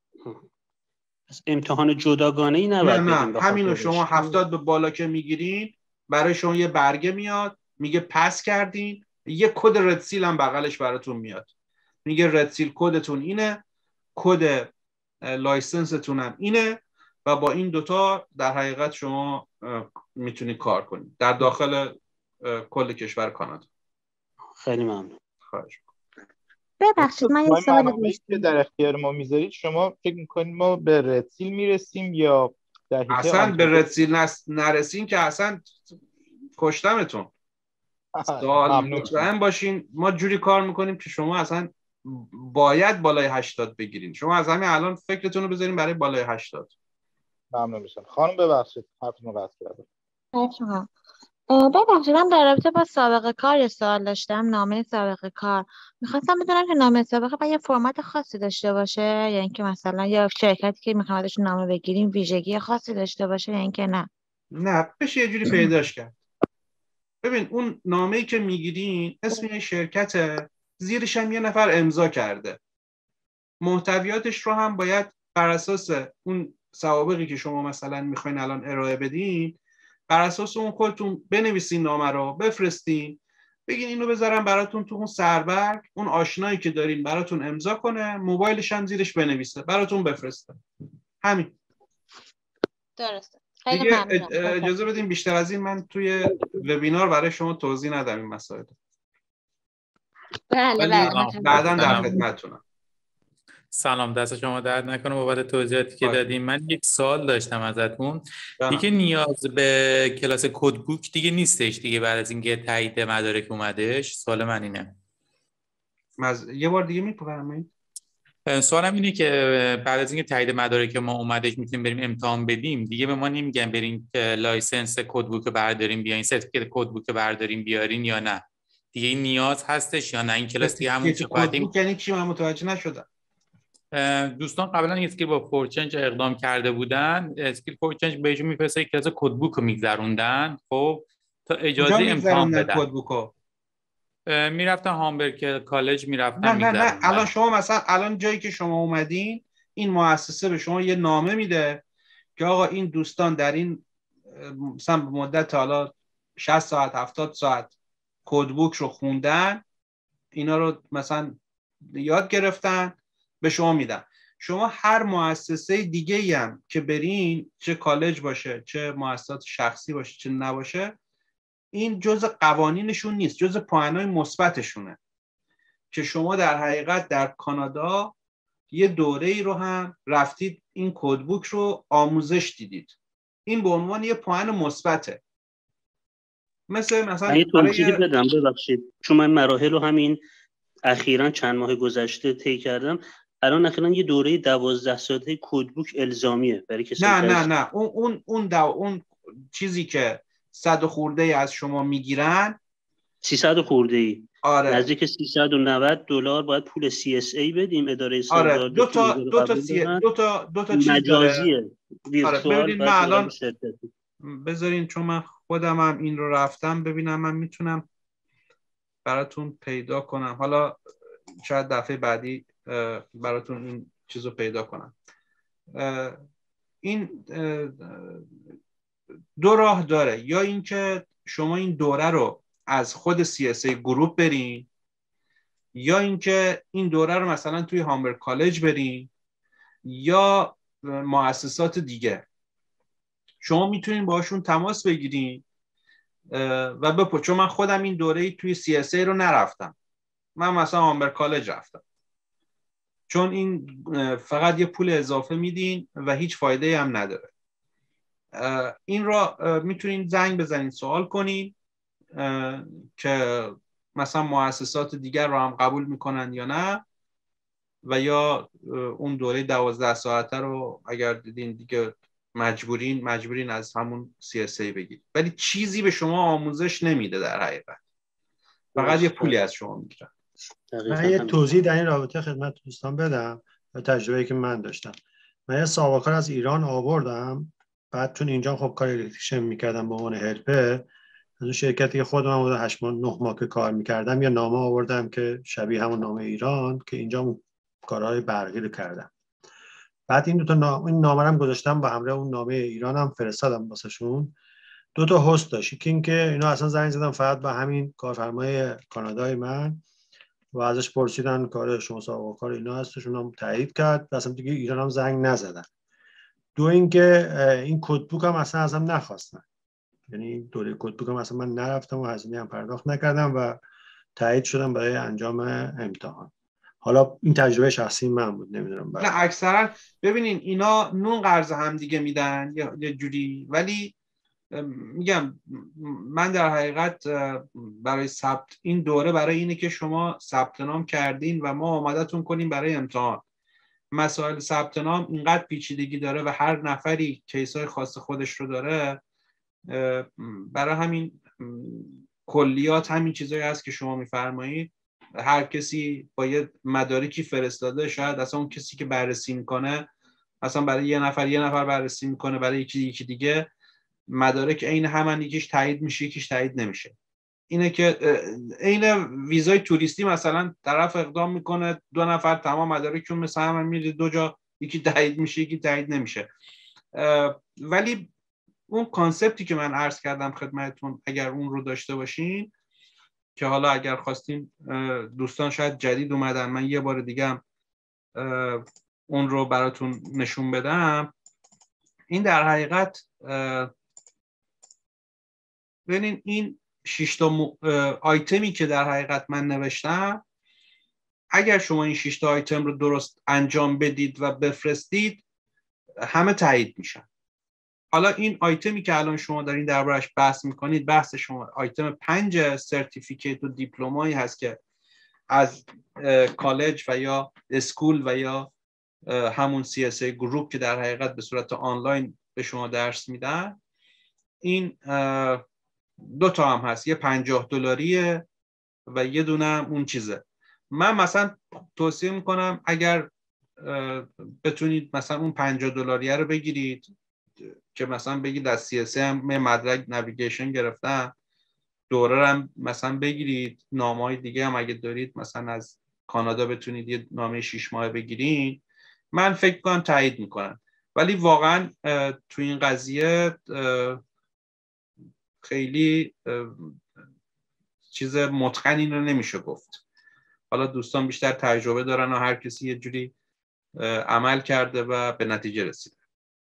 Speaker 8: امتحان جداگانه ای نباید
Speaker 1: نه نه همینو شما هفتاد به بالا که میگیرین برای شما یه برگه میاد میگه پس کردین، یه کد رد سیل هم بغلش براتون میاد میگه رد سیل کدتون اینه، کد لایسنستون هم اینه و با این دوتا در حقیقت شما میتونید کار کنید در داخل کل کشور کانادا.
Speaker 8: خیلی ممنون.
Speaker 1: خواهش
Speaker 9: ببخشید من یه سوال داشتم.
Speaker 3: که در اختیار ما میذارید شما فکر میکنید ما به رد سیل میرسیم یا در
Speaker 1: اصلا به رد سیل نرسیم که اصلا کشتمتون. سوال مطمئن باشین ما جوری کار میکنیم که شما اصلا باید بالای هشتاد بگیرین. شما از همین الان فکرتون رو بذارین برای بالای هشتاد.
Speaker 3: ممنون میشم. خانم ببخشید حرفتون رو قطع کردم.
Speaker 9: شما ببخشید من در رابطه با سابقه کار یه سوال داشتم. نامه سابقه کار میخواستم بدونم که نامه سابقه باید یه فرمت خاصی داشته باشه یا یعنی اینکه مثلا یا شرکتی که میخوام ازش نامه بگیریم ویژگی خاصی داشته باشه یا یعنی اینکه نه؟
Speaker 1: نه بشه یه جوری پیداش کرد. ببین اون نامه‌ای که میگیرین اسم یه شرکته، زیرش هم یه نفر امضا کرده. محتویاتش رو هم باید بر اساس اون سوابقی که شما مثلا میخواین الان ارائه بدین بر اساس اون خودتون بنویسین نامه رو بفرستین، بگین اینو بذارم براتون تو اون سربرگ، اون آشنایی که دارین براتون امضا کنه، موبایلش هم زیرش بنویسه براتون بفرسته. همین.
Speaker 9: درسته.
Speaker 1: دیگه اجازه بدین بیشتر از این من توی وبینار برای شما توضیح ندم این مسائل.
Speaker 9: بله بله.
Speaker 1: بعداً در خدمتتونم.
Speaker 10: سلام، دست شما درد نکنه بابت توضیحاتی که دادیم. من یک سوال داشتم ازتون. دیگه نیاز به کلاس کد بوک دیگه نیستش دیگه بعد از اینکه تایید مدارک اومدش؟ سوال من اینه.
Speaker 1: مز... یه بار دیگه میپرسم.
Speaker 10: سوالم اینه که بعد از اینکه تایید مدارک ما اومدش میتونیم بریم امتحان بدیم، دیگه به ما نمیگن بریم لایسنس کد بوک برداریم بیارین، سرتیفیکت کد بوک برداریم بیارین یا نه؟ دیگه این نیاز هستش یا نه؟ این کلاس دیگه همون چه
Speaker 1: کد بوک یعنی چی؟ من متوجه نشدم.
Speaker 10: دوستان قبلا اسکیل با فورچنج اقدام کرده بودن، اسکیل فورچنج بهشون میفرسته کلاس کد بوک رو میگذروندن خب تا اجازه امتحان بدن.
Speaker 1: کد بوک
Speaker 10: میرفتن هامبرگ کالج میرفتن
Speaker 1: نه نه نه الان شما مثلا الان جایی که شما اومدین این مؤسسه به شما یه نامه میده که آقا این دوستان در این مثلا مدت حالا شصت ساعت هفتاد ساعت کد بوک رو خوندن، اینا رو مثلا یاد گرفتن، به شما میدن. شما هر مؤسسه دیگه ای هم که برین، چه کالج باشه چه مؤسسات شخصی باشه چه نباشه، این جزء قوانینشون نیست، جزء پوانای مثبتشونه که شما در حقیقت در کانادا یه دوره ای رو هم رفتید این کد بوک رو آموزش دیدید. این به عنوان یه پوان مثبته. مثل مثلا
Speaker 8: من یه توضیحی بدم ببخشید، چون من مراحل رو همین اخیراً چند ماه گذشته طی کردم. الان اخیراً یه دوره دوازده ساعته کد بوک الزامیه برای کسی.
Speaker 1: نه نه نه اون اون اون دو اون چیزی که صد خورده ای از شما میگیرن،
Speaker 8: سیصد خورده ای،
Speaker 1: آره
Speaker 8: نزدیک سیصد و نود دلار باید پول سی اس ای بدیم اداره سازمان.
Speaker 1: آره دو تا دو تا سی... دو تا دو تا چیز
Speaker 8: مجازیه
Speaker 1: ویرچوال. آره من الان بذارین چون من خودم هم این رو رفتم ببینم من میتونم براتون پیدا کنم. حالا شاید دفعه بعدی براتون این چیزو پیدا کنم. این دو راه داره، یا اینکه شما این دوره رو از خود سی اس ای گروپ برین، یا اینکه این دوره رو مثلا توی هامبرگ کالج برین یا مؤسسات دیگه. شما میتونین باشون تماس بگیرین و بپرسین. چون من خودم این دوره توی سی اس ای رو نرفتم، من مثلا هامبرگ کالج رفتم، چون این فقط یه پول اضافه میدین و هیچ فایده هم نداره. این را میتونین زنگ بزنین سوال کنین که مثلا مؤسسات دیگر رو هم قبول میکنن یا نه، و یا اون دوره دوازده ساعته رو اگر دیدین دیگه مجبورین مجبورین از همون سی اس ای بگیرید. ولی چیزی به شما آموزش نمیده در حقیقت، فقط یه پولی از شما میگیرن.
Speaker 5: من یه توضیح در این رابطه خدمت دوستان بدم، تجربه‌ای که من داشتم. من یه سابقه کار از ایران آوردم، بعد چون اینجا خب کار الکتریشن میکردم به عنوان هلپر، از اون شرکتی که خودم بوده هشت ماه نه ماه که کار میکردم یه نامه آوردم که شبیه همون نامه ایران که اینجا کارهای برقی رو کردم. بعد این دو تا نامه این نامه هم گذاشتم با همراه اون نامه ایران هم فرستادم واسهشون. دو تا هست داشت، یکی این که اینا اصلا زنگ زدم فقط با همین کارفرمای کانادای من و ازش پرسیدن کار شما سابقه کار اینا هستش، اونم تایید کرد، اصلا دیگه ایران هم زنگ نزدن. دو اینکه این کدبوک هم اصلا ازم نخواستن، یعنی دوره کدبوک هم اصلا من نرفتم و هزینه هم پرداخت نکردم و تایید شدم برای انجام امتحان. حالا این تجربه شخصی من بود، نمیدونم برای
Speaker 1: نه اکثرا ببینین اینا نون قرض هم دیگه میدن یه جوری، ولی میگم من در حقیقت برای ثبت این دوره برای اینه که شما ثبت نام کردین و ما آمادتون کنیم برای امتحان. مسائل ثبت نام اینقدر پیچیدگی داره و هر نفری کیسای خاص خودش رو داره، برای همین کلیات همین چیزایی هست که شما میفرمایید. هر کسی با یه مدارکی فرستاده، شاید اصلا اون کسی که بررسی میکنه اصلا برای یه نفر یه نفر بررسی میکنه، برای یکی یکی دیگه مدارک عین همن، یکیش تایید میشه یکیش تایید نمیشه. اینه که عین ویزای توریستی مثلا طرف اقدام میکنه، دو نفر تمام مدارکشون مثل هم میره دو جا، یکی تایید میشه یکی تایید نمیشه. ولی اون کانسپتی که من عرض کردم خدمتتون اگر اون رو داشته باشین، که حالا اگر خواستین دوستان شاید جدید اومدن من یه بار دیگه هم اون رو براتون نشون بدم. این در حقیقت ببینین این شش تا م... آیتمی که در حقیقت من نوشتم، اگر شما این شش تا آیتم رو درست انجام بدید و بفرستید همه تایید میشن. حالا این آیتمی که الان شما دارین دربارش بحث میکنید، بحث شما آیتم پنج سرتیفیکیت و دیپلمایی هست که از کالج و یا اسکول و یا همون سی اس ای گروپ که در حقیقت به صورت آنلاین به شما درس میدن. این دو تا هم هست، یه پنجاه دلاریه و یه دونه هم اون چیزه. من مثلا توصیه میکنم اگر بتونید مثلا اون پنجاه دلاریه رو بگیرید که مثلا بگید از سی اس ای هم مدرک نویگیشن گرفتم، دوره هم مثلا بگیرید، نامه‌های دیگه هم اگه دارید مثلا از کانادا بتونید یه نامه شش ماه بگیرید، من فکر کنم تایید میکنن. ولی واقعا تو این قضیه خیلی چیز متقنی رو نمیشه گفت. حالا دوستان بیشتر تجربه دارن و هر کسی یه جوری عمل کرده و به نتیجه رسیده.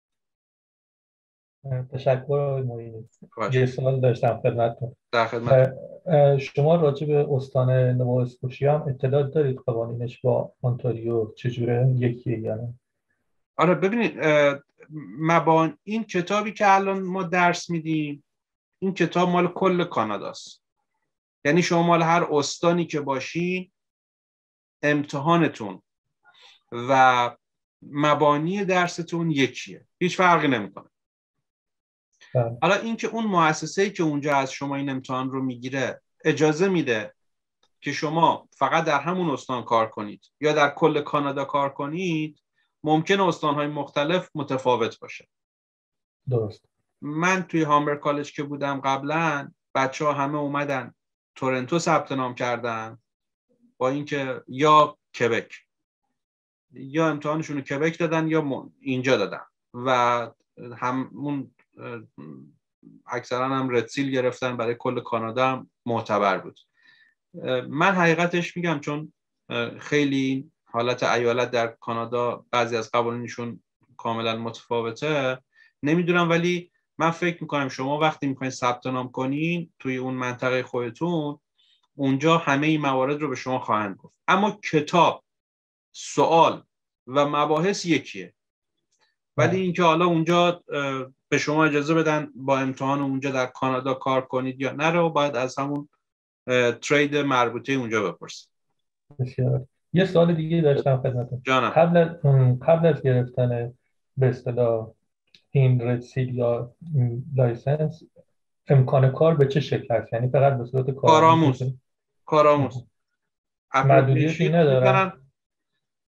Speaker 11: تشکر آقای معینی. یه سوال داشتم خدمتتون.
Speaker 1: در خدمت.
Speaker 11: شما راجع به استان نوا اسکوشیا هم اطلاع دارید قوانینش با آنتاریو چجوره، یکیه یا نه؟
Speaker 1: آره ببینید مبان این کتابی که الان ما درس میدیم این کتاب مال کل کاناداست. یعنی شما مال هر استانی که باشین امتحانتون و مبانی درستون یکیه، هیچ فرقی نمیکنه. حالا اینکه اون مؤسسه‌ای که اونجا از شما این امتحان رو میگیره اجازه میده که شما فقط در همون استان کار کنید یا در کل کانادا کار کنید، ممکنه استان‌های مختلف متفاوت باشه.
Speaker 11: درست.
Speaker 1: من توی هامبر کالج که بودم قبلا، بچه‌ها همه اومدن تورنتو ثبت نام کردن با اینکه یا کبک، یا امتحانشون رو کبک دادن یا اینجا دادن و همون اکثرا هم ردسیل گرفتن، برای کل کانادا هم معتبر بود. من حقیقتش میگم چون خیلی حالت ایالت در کانادا بعضی از قوانینشون کاملا متفاوته نمیدونم، ولی من فکر میکنم شما وقتی میخواین ثبت نام کنین توی اون منطقه خودتون، اونجا همه این موارد رو به شما خواهند گفت. اما کتاب، سوال و مباحث یکیه. ولی اینکه حالا اونجا به شما اجازه بدن با امتحان اونجا در کانادا کار کنید یا نه رو باید از همون ترید مربوطه اونجا بپرسید.
Speaker 11: بسیار. یه سوال دیگه داشتم خدمتتون.
Speaker 1: جانم.
Speaker 11: قبل از قبل از گرفتن به اصطلاح این ردسیل یا لایسنس امکان کار به چه شکل است؟ یعنی فقط به صورت
Speaker 1: کارآموز کارآموز
Speaker 11: محدودیتی نداره؟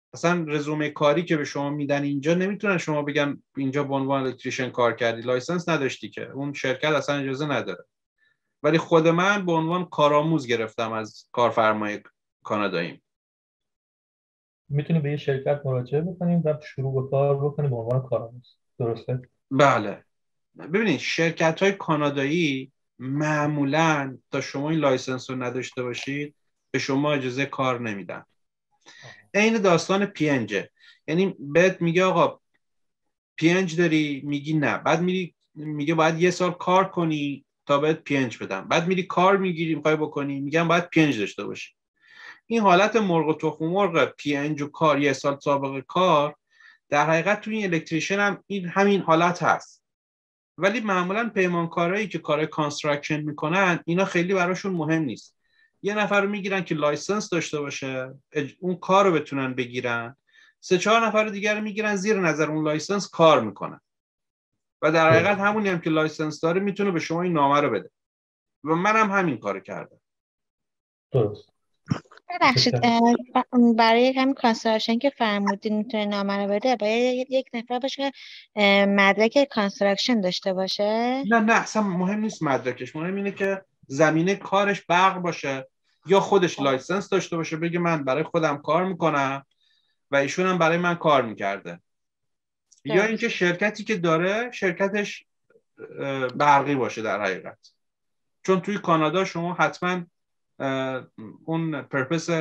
Speaker 1: اصلا رزومه کاری که به شما میدن اینجا نمیتونن شما بگن اینجا به عنوان الکتریشن کار کردی، لایسنس نداشتی که، اون شرکت اصلا اجازه نداره. ولی خود من به عنوان کارآموز گرفتم از کارفرمای کاناداییم.
Speaker 11: میتونی به یه شرکت مراجعه بکنیم و شروع به کار بکنیم به عنوان کارآموز، درسته؟
Speaker 1: بله. ببینید شرکت های کانادایی معمولاً تا شما این لایسنس رو نداشته باشید به شما اجازه کار نمیدن. این داستان پی انجه، یعنی بهت میگه آقا پی انج داری، میگی نه، بعد میری میگه باید یه سال کار کنی تا بهت پی انج بدم، بعد میری کار میگیری میخوای بکنی میگم باید پی انج داشته باشی. این حالت مرغ و تخم مرغ پی انج و کار، یه سال سابقه کار، در حقیقت توی این الکتریشن هم این همین حالت هست. ولی معمولا پیمانکارایی که کار کانستراکشن میکنن اینا خیلی براشون مهم نیست. یه نفر رو میگیرن که لایسنس داشته باشه، اون کار رو بتونن بگیرن، سه چهار نفر دیگر رو میگیرن زیر نظر اون لایسنس کار میکنن و در حقیقت همونی هم که لایسنس داره میتونه به شما این نامه رو بده و منم هم همین کارو کردم.
Speaker 11: درست.
Speaker 9: ببخشید برای همین کانستراکشن که فرمودین میتونه نامه رو بده، باید یک نفر باشه که مدرک کانستراکشن داشته باشه؟
Speaker 1: نه نه اصلا مهم نیست مدرکش، مهم اینه که زمینه کارش برق باشه یا خودش لایسنس داشته باشه، بگه من برای خودم کار میکنم و ایشون هم برای من کار میکرده، یا اینکه شرکتی که داره شرکتش برقی باشه در حقیقت. چون توی کانادا شما حتما اون پرپس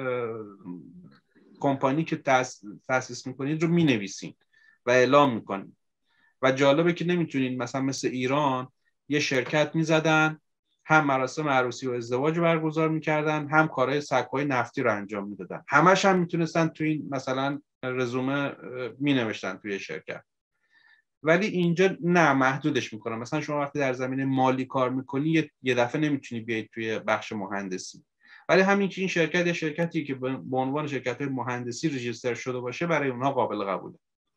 Speaker 1: کمپانی که تأسیس میکنید رو مینویسین و اعلام میکنید و جالبه که نمیتونین مثلا مثل ایران یه شرکت میزدن هم مراسم عروسی و ازدواج برگزار میکردن هم کارهای سکوهای نفتی رو انجام میدادن، همش هم میتونستن توی این مثلا رزومه مینوشتن توی شرکت. ولی اینجا نه، محدودش میکنم. مثلا شما وقتی در زمینه مالی کار میکنی یه دفعه نمیتونی بیاید توی بخش مهندسی، ولی همین که این شرکت یا شرکتی که به عنوان شرکت مهندسی رجیستر شده باشه برای اونها قابل قبوله.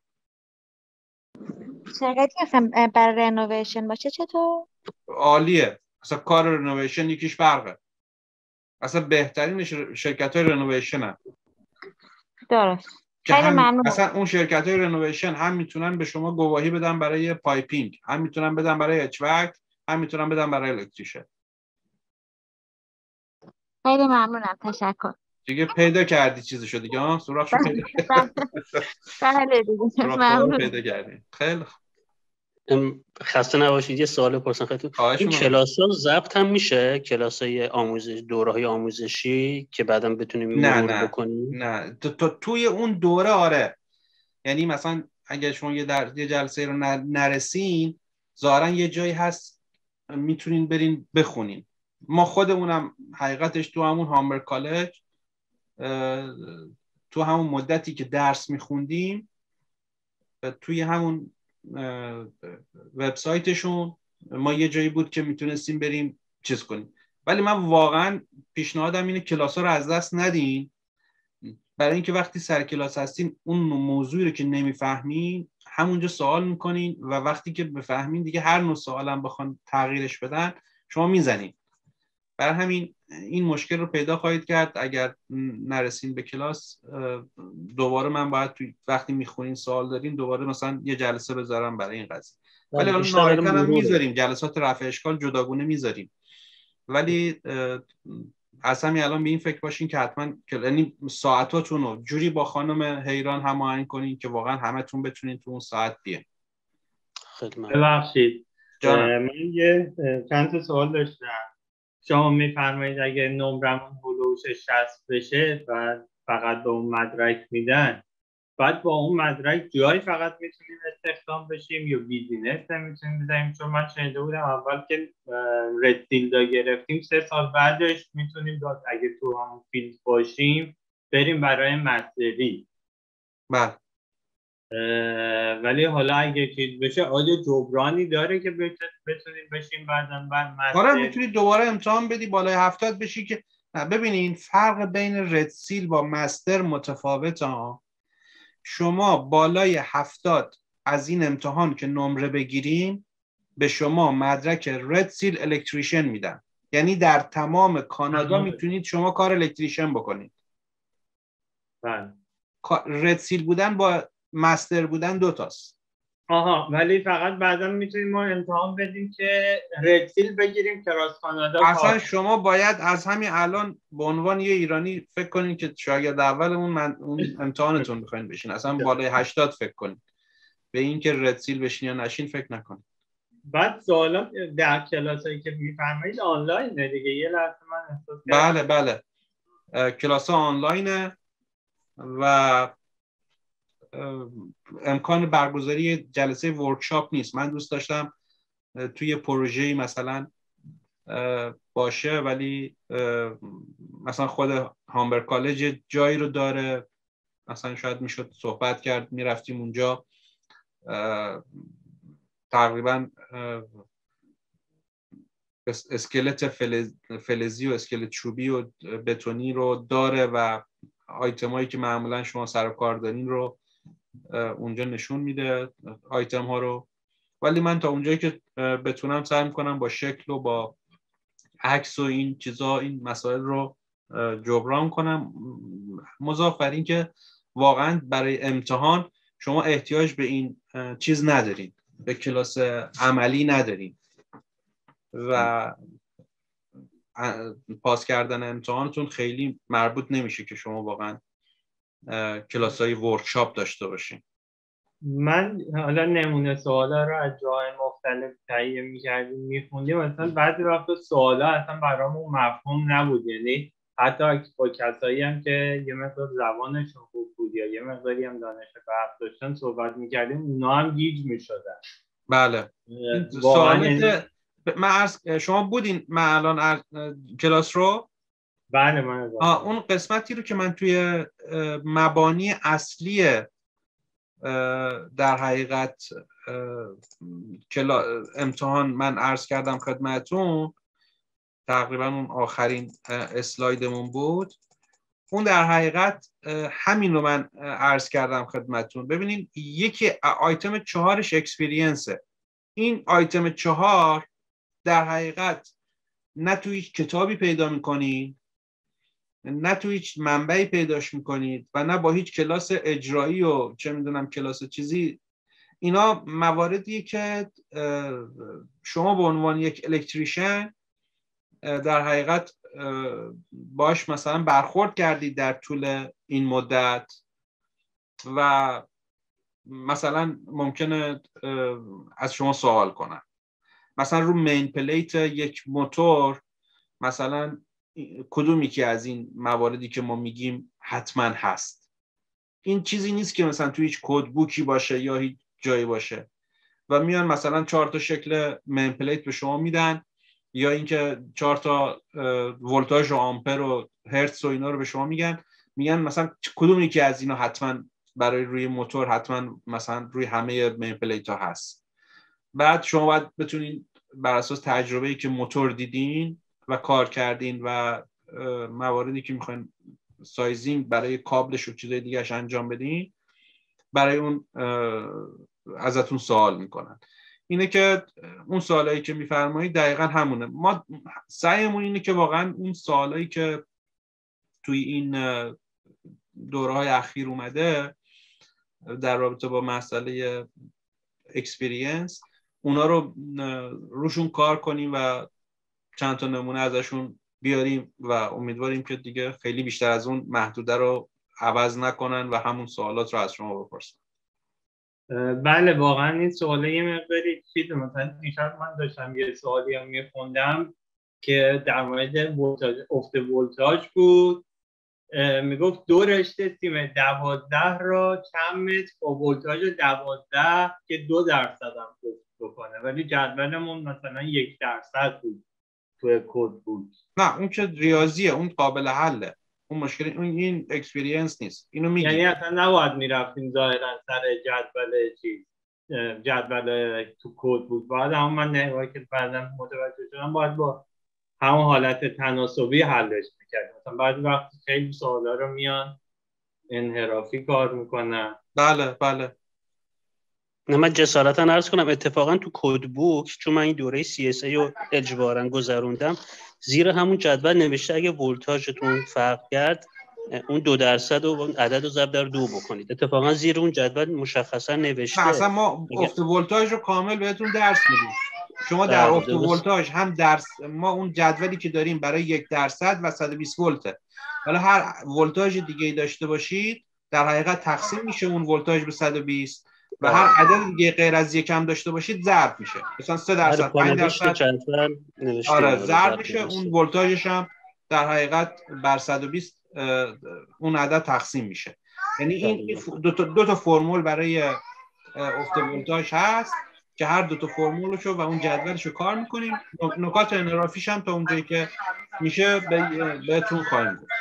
Speaker 9: شرکتی اصلا برای رنوویشن باشه چطور؟
Speaker 1: عالیه. اصلا کار رنوویشن یکیش برقه، اصلا بهترین شرکت های رنوویشن هم.
Speaker 9: درست.
Speaker 1: خیلی ممنون. اصلا اون شرکت های رنوویشن هم میتونن به شما گواهی بدن برای پایپینگ، هم میتونن بدن برای اچ وک، هم میتونن بدن برای الکتریشن.
Speaker 9: خیلی ممنونم، تشکر.
Speaker 1: دیگه پیدا کردی چیزشو دیگه، ها سوراخشو پیدا کردی.
Speaker 9: بله دیگه
Speaker 1: ممنون. پیدا کردی. خیلی
Speaker 8: خسته نباشید. یه سوال بپرسم خدمتتون، این کلاس‌ها ضبط هم میشه؟ کلاس‌های آموزش، دوره‌های آموزشی که بعداً بتونیم مرور بکنیم؟
Speaker 1: نه تو, تو توی اون دوره آره، یعنی مثلا اگه شما یه در یه جلسه رو نرسین ظاهراً یه جایی هست میتونین برین بخونین. ما خودمونم حقیقتش تو همون هامبرگ کالج تو همون مدتی که درس میخوندیم توی همون وبسایتشون ما یه جایی بود که میتونستیم بریم چیز کنیم. ولی من واقعا پیشنهادم اینه کلاس ها رو از دست ندین، برای اینکه وقتی سر کلاس هستین اون موضوعی رو که نمیفهمین همونجا سوال میکنین و وقتی که بفهمین دیگه هر نوع سوال هم بخوان تغییرش بدن شما میزنین. برای همین این مشکل رو پیدا خواهید کرد اگر نرسین به کلاس. دوباره من باید توی وقتی میخونین سوال دارین دوباره مثلا یه جلسه بذارم برای این قضیه. ولی حالا نهایتاً هم میذاریم جلسات رفع اشکال جداگونه میذاریم، ولی از همین الان به این فکر باشین که حتما یعنی ساعتاتون رو جوری با خانم حیران هماهنگ کنین که واقعا همتون بتونین تو اون ساعت بیاین.
Speaker 4: ببخشید من یه چند تا سوال داشتم. شما میفرمایید اگه نمرمون هلوش شصت بشه و فقط به اون مدرک میدن، بعد با اون مدرک جایی فقط میتونیم استخدام بشیم یا بیزینس نمیتونیم بزنیم؟ چون من شنیده بودم اول که رد سیلدا گرفتیم سه سال بعدش میتونیم داد اگه تو همون فیلد باشیم بریم برای مستری.
Speaker 1: بله.
Speaker 4: ولی حالا اگه چیز بشه آیا جبرانی داره که بتونیم بشیم بعدن بعد مستر؟
Speaker 1: آره میتونی دوباره امتحان بدی بالای هفتاد بشی که ببینین فرق بین رد سیل با مستر متفاوته ها. شما بالای هفتاد از این امتحان که نمره بگیریم به شما مدرک رد سیل الکتریشن میدن، یعنی در تمام کانادا میتونید شما کار الکتریشن بکنید.
Speaker 4: بله.
Speaker 1: رد سیل بودن با مستر بودن دو تاست.
Speaker 4: آها، ولی فقط بعدا میتونیم ما امتحان بدیم که رد سیل بگیریم کراس کانادا.
Speaker 1: اصلا شما باید از همین الان به عنوان یه ایرانی فکر کنین که شاگرد اولمون من اون امتحانتون بخواین بشین، اصلا بالای هشتاد فکر کنین. به این که رد سیل بشین یا نشین فکر نکنین.
Speaker 4: بعد سوالا در کلاسایی که میفرمایید آنلاینه دیگه. یه لحظه من احساس
Speaker 1: کردم بله بله کلاس ها آنلاینه و امکان برگزاری جلسه ورکشاپ نیست. من دوست داشتم توی پروژه‌ای مثلا باشه، ولی مثلا خود هامبرگ کالج جایی رو داره، مثلا شاید میشد صحبت کرد میرفتیم اونجا. تقریبا اسکلت فلز، فلزی و اسکلت چوبی و بتونی رو داره و آیتمایی که معمولا شما سر و کار دارین رو اونجا نشون میده، آیتم ها رو. ولی من تا اونجایی که بتونم سعی میکنم با شکل و با عکس و این چیزا این مسائل رو جبران کنم. مضاف بر این که واقعا برای امتحان شما احتیاج به این چیز ندارین، به کلاس عملی ندارین و پاس کردن امتحانتون خیلی مربوط نمیشه که شما واقعا کلاس های ورکشاپ داشته باشین.
Speaker 4: من حالا نمونه سوالا رو از جای مختلف تهیه می‌کردیم می‌خوندیم، مثلا بعضی وقتا سوالا اصلا برامون مفهوم نبود، یعنی حتی با کسایی هم که یه مقدار زبانشون خوب بود یا یه مقداری هم دانش بحث داشتن صحبت می‌کردیم، اونا هم گیج می‌شدن.
Speaker 1: بله سوالی من عرض شما بودین من الان کلاس رو
Speaker 4: بله من
Speaker 1: اون قسمتی رو که من توی مبانی اصلی در حقیقت امتحان من عرض کردم خدمتون، تقریبا اون آخرین اسلایدمون بود، اون در حقیقت همین رو من عرض کردم خدمتون. ببینید یکی آیتم چهارش اکسپریانسه. این آیتم چهار در حقیقت نه توی هیچ کتابی پیدا میکنید، نه توی هیچ منبعی پیداش میکنید و نه با هیچ کلاس اجرایی و چه میدونم کلاس چیزی. اینا مواردیه که شما به عنوان یک الکتریشن در حقیقت باش مثلا برخورد کردید در طول این مدت و مثلا ممکنه از شما سوال کنن. مثلا رو مین پلیت یک موتور مثلا کدومی که از این مواردی که ما میگیم حتما هست. این چیزی نیست که مثلا توی هیچ کد بوکی باشه یا هیچ جایی باشه و میان مثلا چهار تا شکل مین پلیت به شما میدن یا اینکه چهار تا ولتاژ و آمپر و هرتز و اینا رو به شما میگن، میگن مثلا کدومی که از اینا حتما برای روی موتور حتما مثلا روی همه مین پلیت ها هست. بعد شما باید بتونین بر اساس تجربه‌ای که موتور دیدین و کار کردین و مواردی که میخواین سایزینگ برای کابلش و چیزای دیگهش انجام بدین، برای اون ازتون سوال میکنن. اینه که اون سوالایی که میفرمایید دقیقا همونه. ما سعیمون اینه که واقعا اون سوالایی که توی این دوره‌های اخیر اومده در رابطه با مسئله اکسپریانس، اونا رو روشون کار کنیم و چند تا نمونه ازشون بیاریم و امیدواریم که دیگه خیلی بیشتر از اون محدوده رو عوض نکنن و همون سوالات رو از شما بپرسن.
Speaker 4: بله واقعا این سواله یه مقداری چیز، مثلا دیشب من داشتم یه سوالی هم میخوندم که در مورد ولتاژ افت ولتاژ بود، میگفت دو رشته سیم دوازده را چند متر با ولتاژ دوازده که دو درصد هم افت بکنه، ولی جدولمون مثلا یک درصد بود توی کد بود.
Speaker 1: نه اون که ریاضیه، اون قابل حله، اون مشکل اون این اکسپریانس نیست. اینو میگی
Speaker 4: یعنی اصلا نباید میرفتیم ظاهرا سر جدول چیز جدول تو کد بود، بعد هم من نهایی که بعدم متوجه شدم باید با همون حالت تناسبی حلش میکردیم. مثلا بعضی وقت خیلی سوالا رو میان انحرافی کار میکنن.
Speaker 1: بله بله.
Speaker 8: نه من جسارتا عرض کنم اتفاقا تو کد بوک، چون من این دوره سی اس ای رو اجباراً گذروندم، زیر همون جدول نوشته اگه ولتاژتون فرق کرد اون دو درصد و اون عدد رو ضرب در دو بکنید. اتفاقا زیر اون جدول مشخصا نوشته
Speaker 1: اصلا ما افت ولتاژ رو کامل بهتون درس میدیم. شما در افت ولتاژ هم درس، ما اون جدولی که داریم برای یک درصد و صد و بیست ولته، حالا هر ولتاژ دیگه ای داشته باشید در حقیقت تقسیم میشه اون ولتاژ به صد و بیست و هر عدد دیگه غیر از یک هم داشته باشید ضرب میشه. مثلا سه درصد پنج درصد آره ضرب میشه، اون ولتاژش هم در حقیقت بر صد و بیست اون عدد تقسیم میشه. یعنی این دو تا دو تا فرمول برای افت ولتاژ هست که هر دو تا فرمولشو و اون جدولشو کار میکنیم. نکات انحرافیش هم تا اونجایی که میشه بهتون خواهیم گفت.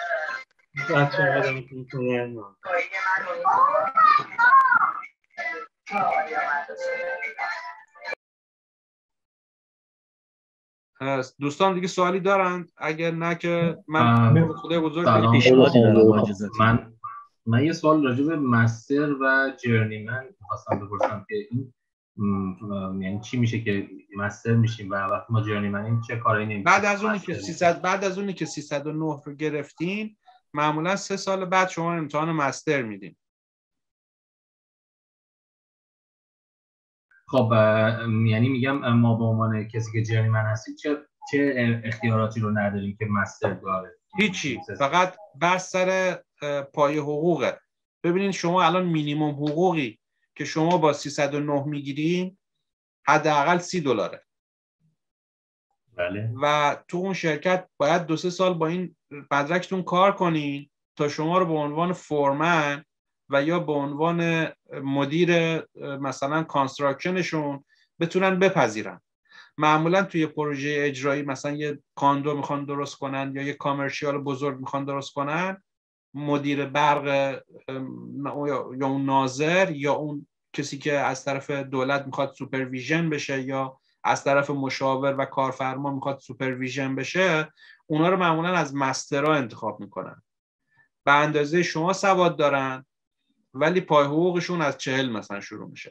Speaker 1: دوستان دیگه سوالی دارند؟ اگر نه که من خدای بزرگ
Speaker 6: من من یه سوال راجع به مستر و جرنیمن خواستم بپرسم که این یعنی چی میشه که مستر میشیم و وقتی ما جرنیمنیم چه کارایی نمیشه؟
Speaker 1: بعد از اونی که سیصد بعد از اونی که سیصد و نه رو گرفتین معمولا سه سال بعد شما امتحان مستر میدین.
Speaker 6: خب یعنی میگم ما به عنوان کسی که جرنیمن هستیم چه چه اختیاراتی رو نداریم که مستر داره؟
Speaker 1: هیچی، فقط بس سر پای حقوقه. ببینید شما الان مینیمم حقوقی که شما با سیصد و نه میگیرین حداقل سی دلاره.
Speaker 6: بله.
Speaker 1: و تو اون شرکت باید دو سه سال با این مدرکتون کار کنین تا شما رو به عنوان فورمن و یا به عنوان مدیر مثلا کانستراکشنشون بتونن بپذیرن. معمولا توی پروژه اجرایی مثلا یه کاندو میخوان درست کنن یا یه کامرشیال بزرگ میخوان درست کنن، مدیر برق یا اون ناظر یا اون کسی که از طرف دولت میخواد سوپرویژن بشه یا از طرف مشاور و کارفرما میخواد سوپرویژن بشه، اونا رو معمولا از مسترها انتخاب میکنن. به اندازه شما سواد دارن ولی پای حقوقشون از چهل مثلا شروع میشه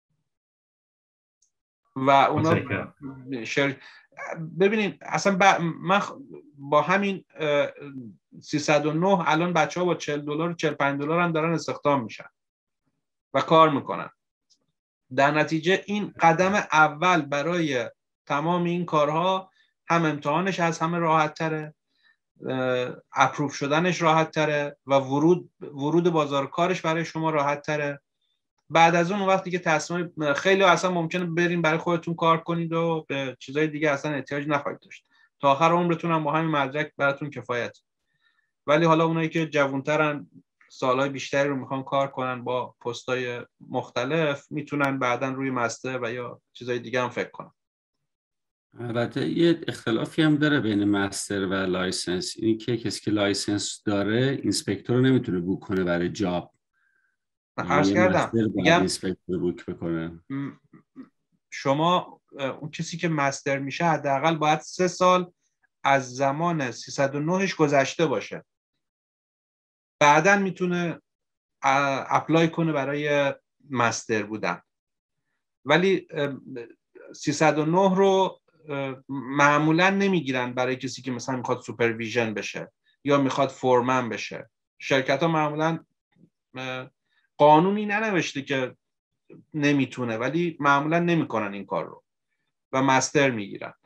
Speaker 1: و اونا شر... ببینید اصلا ب... من با همین سیصد و نه الان بچه ها با چهل دلار و چهل و پنج دلار هم دارن استخدام میشن و کار میکنن. در نتیجه این قدم اول برای تمام این کارها، هم امتحانش از همه راحت تره، اپروف شدنش راحت تره و ورود ورود بازار کارش برای شما راحت تره. بعد از اون وقتی که تصمیم خیلی اصلا ممکنه بریم برای خودتون کار کنید و به چیزای دیگه اصلا احتیاج نخواهید داشت، تا آخر عمرتون هم با همین مدرک براتون کفایت. ولی حالا اونایی که جوانترن، سالهای بیشتری رو میخوان کار کنن با پستای مختلف، میتونن بعداً روی مستر و یا چیزای دیگه هم فکر کنن.
Speaker 2: البته یه اختلافی هم داره بین مستر و لایسنس، اینی که کسی که لایسنس داره اینسپکتور رو نمیتونه بوک کنه برای جاب.
Speaker 1: عرض کردم
Speaker 2: میگم اینسپکتور بوک بکنه.
Speaker 1: شما اون کسی که مستر میشه حداقل باید سه سال از زمان سیصد و نهش گذشته باشه، بعداً میتونه اپلای کنه برای مستر بودن. ولی سیصد و نه رو معمولا نمیگیرن برای کسی که مثلا میخواد سوپرویژن بشه یا میخواد فورمن بشه. شرکت ها معمولا قانونی ننوشته که نمیتونه، ولی معمولا نمیکنن این کار رو و مستر میگیرن.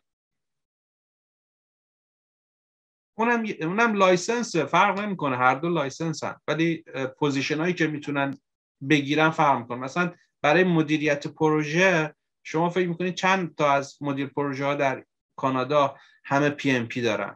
Speaker 1: اونم اونم لایسنس، فرق نمیکنه، هر دو لایسنس هست، ولی پوزیشن هایی که میتونن بگیرن فرق میکنه. مثلا برای مدیریت پروژه شما فکر میکنید چند تا از مدیر پروژه ها در کانادا همه پی ام پی دارن؟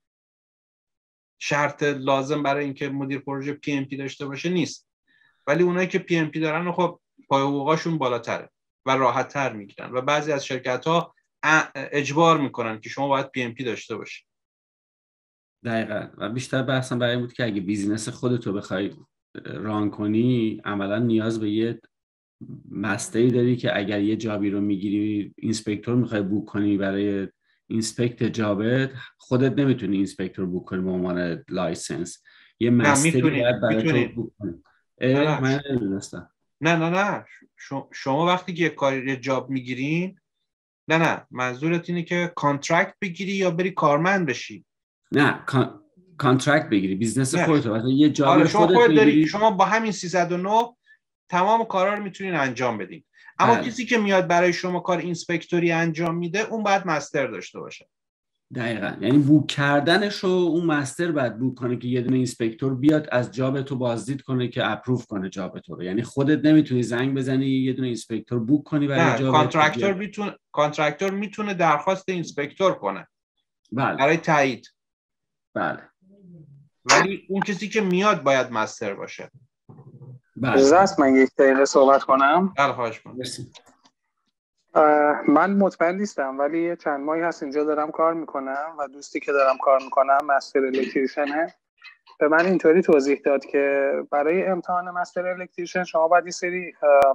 Speaker 1: شرط لازم برای اینکه مدیر پروژه پی ام پی داشته باشه نیست، ولی اونایی که پی ام پی دارن خب پای حقوقاشون بالاتره و راحت تر میگیرن و بعضی از شرکت ها اجبار میکنن که شما باید پی ام پی داشته باشی.
Speaker 2: دقیقاً. و بیشتر بحثم برای این بود که اگه بیزینس خودتو بخوای ران کنی عملا نیاز به یه مستری داری که اگر یه جابی رو میگیری اینسپکتور میخوای بوک کنی برای اینسپکت جابت، خودت نمیتونی اینسپکتور بوک کنی به عنوان لایسنس، یه مستری باید برای تو بوک کنی.
Speaker 1: نه
Speaker 2: من نمیدونستم.
Speaker 1: نه نه نه شما وقتی که یه کاری جاب میگیرین، نه نه منظورت اینه که کانترکت بگیری یا بری کارمند بشی؟
Speaker 2: نه کانترکت بگیری، بیزنس خودت، مثلا یه جابی
Speaker 1: آره شما
Speaker 2: خودت
Speaker 1: داری، شما با همین سیصد و نه تمام کارا رو میتونین انجام بدین. اما بله. کسی که میاد برای شما کار اینسپکتوری انجام میده اون باید مستر داشته باشه.
Speaker 2: دقیقاً، یعنی بوک کردنش رو اون مستر باید بوک کنه که یه دونه اینسپکتور بیاد از جاب تو بازدید کنه که اپروف کنه جاب تو رو. یعنی خودت نمیتونی زنگ بزنی یه دونه اینسپکتور بوک کنی برای جاب.
Speaker 1: کانترکتور میتونه کانترکتور میتونه درخواست اینسپکتور کنه.
Speaker 2: بله.
Speaker 1: برای تایید.
Speaker 2: بله.
Speaker 1: ولی اون کسی که میاد باید مستر باشه.
Speaker 12: اجازه است من یک دقیقه صحبت کنم؟
Speaker 1: بله خواهش می‌کنم.
Speaker 12: من مطمئن نیستم ولی چند ماهی هست اینجا دارم کار میکنم و دوستی که دارم کار میکنم مستر الکتریشنه. به من اینطوری توضیح داد که برای امتحان مستر الکتریشن شما باید یه سری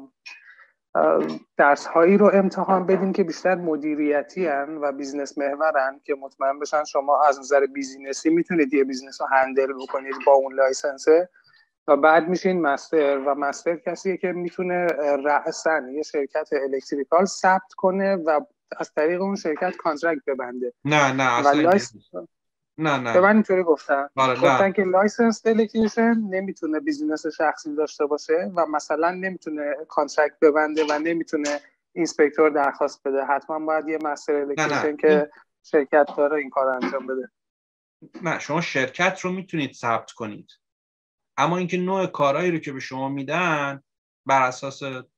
Speaker 12: درس هایی رو امتحان بدین که بیشتر مدیریتی هن و بیزنس محورن که مطمئن بشن شما از نظر بیزینسی میتونید یه بیزنس رو هندل بکنید با اون لایسنسه و بعد میشین مستر. و مستر کسیه که میتونه رأساً یه شرکت الکتریکال ثبت کنه و از طریق اون شرکت کانترکت ببنده.
Speaker 1: نه نه اصلا
Speaker 12: لایس...
Speaker 1: نه نه
Speaker 12: به من اینطوری گفتن
Speaker 1: باره
Speaker 12: گفتن که لایسنس الکتریشن نمیتونه بیزینس شخصی داشته باشه و مثلا نمیتونه کانترکت ببنده و نمیتونه اینسپکتور درخواست بده. حتما باید یه مستر الکتریشن که این... شرکت داره این کار انجام بده.
Speaker 1: نه شما شرکت رو میتونید ثبت کنید، اما اینکه نوع کارهایی رو که به شما میدن بر اساس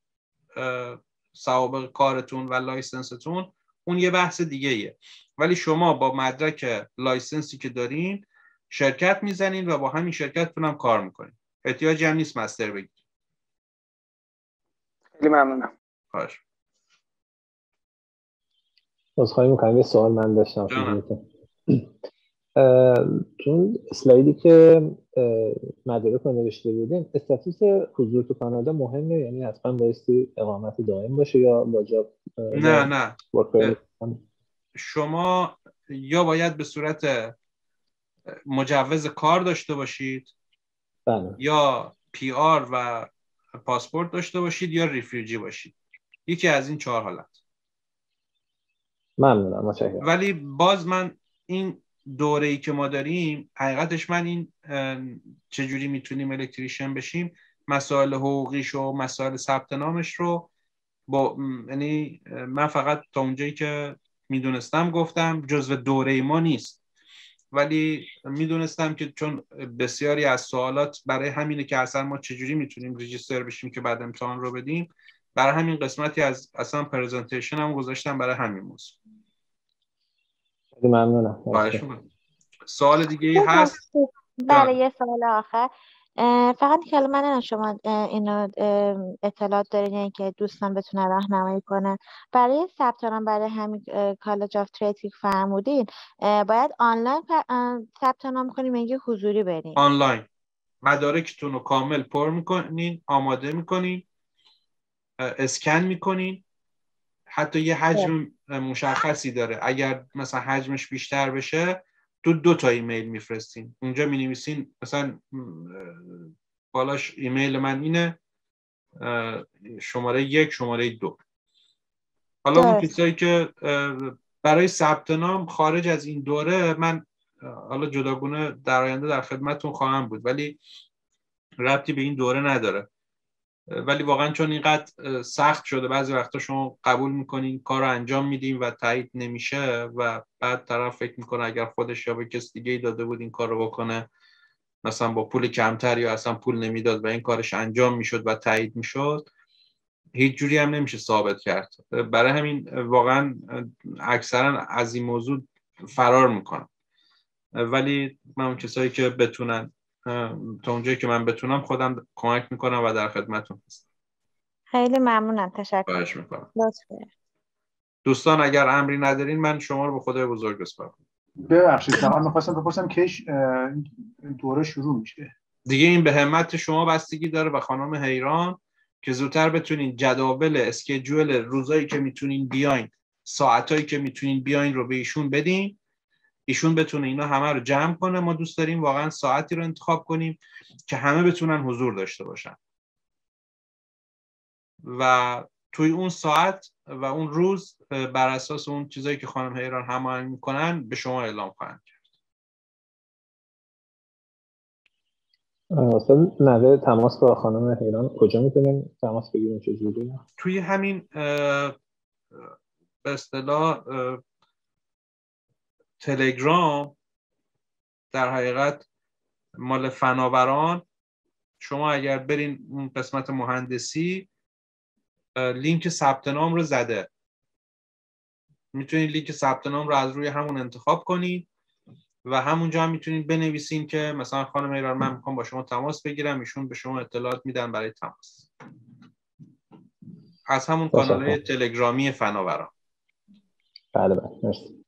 Speaker 1: سوابق کارتون و لایسنستون اون یه بحث دیگه ایه. ولی شما با مدرک لایسنسی که دارین شرکت میزنین و با همین شرکتتون هم کار میکنین. احتیاجی هم نیست مستر بگیرید.
Speaker 12: خیلی ممنونم.
Speaker 1: خواهش.
Speaker 13: عذرخواهی میکنم یه سوال من داشتم. چون اسلایدی که مدارک رو نوشته بودین استاتوس حضور تو کانادا مهمه، یعنی حتما بایستی اقامت دائم باشه یا واجب؟
Speaker 1: نه نه شما یا باید به صورت مجوز کار داشته باشید
Speaker 13: بله.
Speaker 1: یا پی آر و پاسپورت داشته باشید یا ریفیوجی باشید، یکی از این چهار حالت.
Speaker 13: ممنونم، متشکرم.
Speaker 1: ولی باز من این دوره‌ای که ما داریم حقیقتش من این چجوری میتونیم الکتریشن بشیم مسائل حقوقیش و مسائل ثبت نامش رو با یعنی من فقط تا اونجایی که میدونستم گفتم، جزو دوره ما نیست، ولی میدونستم که چون بسیاری از سوالات برای همینه که اصلا ما چجوری میتونیم ریجیستر بشیم که بعد امتحان رو بدیم، برای همین قسمتی از اصلا پرزنتیشن هم گذاشتم برای همین موضوع.
Speaker 13: خیلی ممنونم.
Speaker 1: سوال دیگه ای هست؟
Speaker 9: برای یه سوال آخر فقط که من نمیدونم شما اینو اطلاعات دارین یعنی که دوستان بتونن راهنمایی کنن برای ثبت نام برای همین کالج آف ترید که فرمودین باید آنلاین ثبت نام کنیم یا حضوری بریم؟
Speaker 1: آنلاین. مدارکتون رو کامل پر میکنین، آماده میکنین، اسکن میکنین، حتی یه حجم مشخصی داره، اگر مثلا حجمش بیشتر بشه تو دو تا ایمیل میفرستین، اونجا می نویسین مثلا بالاش ایمیل من اینه شماره یک شماره دو. حالا اون کسایی که برای ثبت نام خارج از این دوره من حالا جداگونه در آینده در خدمتتون خواهم بود ولی ربطی به این دوره نداره، ولی واقعا چون اینقدر سخت شده بعضی وقتا شما قبول میکنین کار رو انجام میدین و تایید نمیشه و بعد طرف فکر میکنه اگر خودش یا به کس دیگه ای داده بود این کار رو بکنه مثلا با پول کمتر یا اصلا پول نمیداد و این کارش انجام میشد و تایید میشد، هیچ جوری هم نمیشه ثابت کرد. برای همین واقعا اکثرا از این موضوع فرار میکنم، ولی من اون کسایی که بتونن تا اونجایی که من بتونم خودم کمک میکنم و در خدمتتون هستم.
Speaker 9: خیلی ممنونم، تشکر.
Speaker 1: خواهش میکنم.
Speaker 9: لطفاً.
Speaker 1: دوستان اگر امری ندارین من شما رو به خدای بزرگ بسپارم.
Speaker 14: ببخشید فقط می‌خواستم بپرسم کش دوره شروع میشه
Speaker 1: دیگه؟ این به همت شما بستگی داره و خانم حیران که زودتر بتونین جداول اسکیجول روزایی که میتونین بیاین، ساعتایی که میتونین بیاین رو به ایشون بدین، ایشون بتونه اینا همه رو جمع کنه. ما دوست داریم واقعا ساعتی رو انتخاب کنیم که همه بتونن حضور داشته باشن و توی اون ساعت و اون روز بر اساس اون چیزایی که خانم حیران هماهنگ میکنن به شما اعلام خواهند کرد.
Speaker 13: اصلا نوه تماس با خانم هیران کجا میتونیم تماس بگیریم چجوری؟
Speaker 1: توی همین به اصطلاح تلگرام در حقیقت مال فناوران، شما اگر برین اون قسمت مهندسی لینک ثبت نام رو زده، میتونید لینک ثبت نام رو از روی همون انتخاب کنید و همونجا هم میتونید بنویسین که مثلا خانم ایران من میخوام با شما تماس بگیرم، ایشون به شما اطلاعات میدن برای تماس از همون کانال تلگرامی فناوران.
Speaker 13: بله بله مرسی.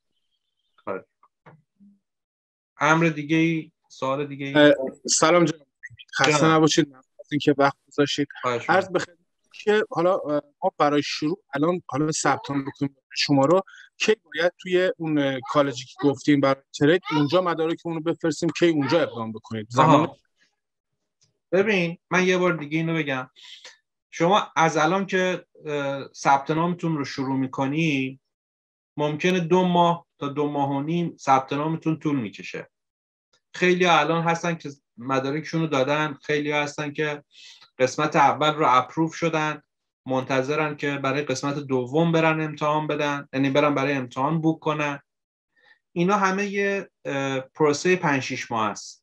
Speaker 1: امر دیگه ای، سوال دیگه ای؟
Speaker 15: سلام جناب، خسته نباشید، ممنون از اینکه وقت گذاشتید. عرض بخیر که حالا ما برای شروع الان حالا ثبت نام بکنیم شما رو کی باید توی اون کالجی که گفتیم برای ترید اونجا مدارکمون رو بفرستیم، کی اونجا اقدام بکنید زمان؟
Speaker 1: ببین من یه بار دیگه اینو بگم، شما از الان که ثبت نامتون رو شروع میکنی ممکنه دو ماه تا دو ماه و نیم ثبت نامتون طول میکشه. خیلی ها الان هستن که مدارکشون رو دادن، خیلی ها هستن که قسمت اول رو اپروف شدن، منتظرن که برای قسمت دوم برن امتحان بدن، یعنی برن برای امتحان بوک کنن. اینا همه یه پروسه پنج شش ماه است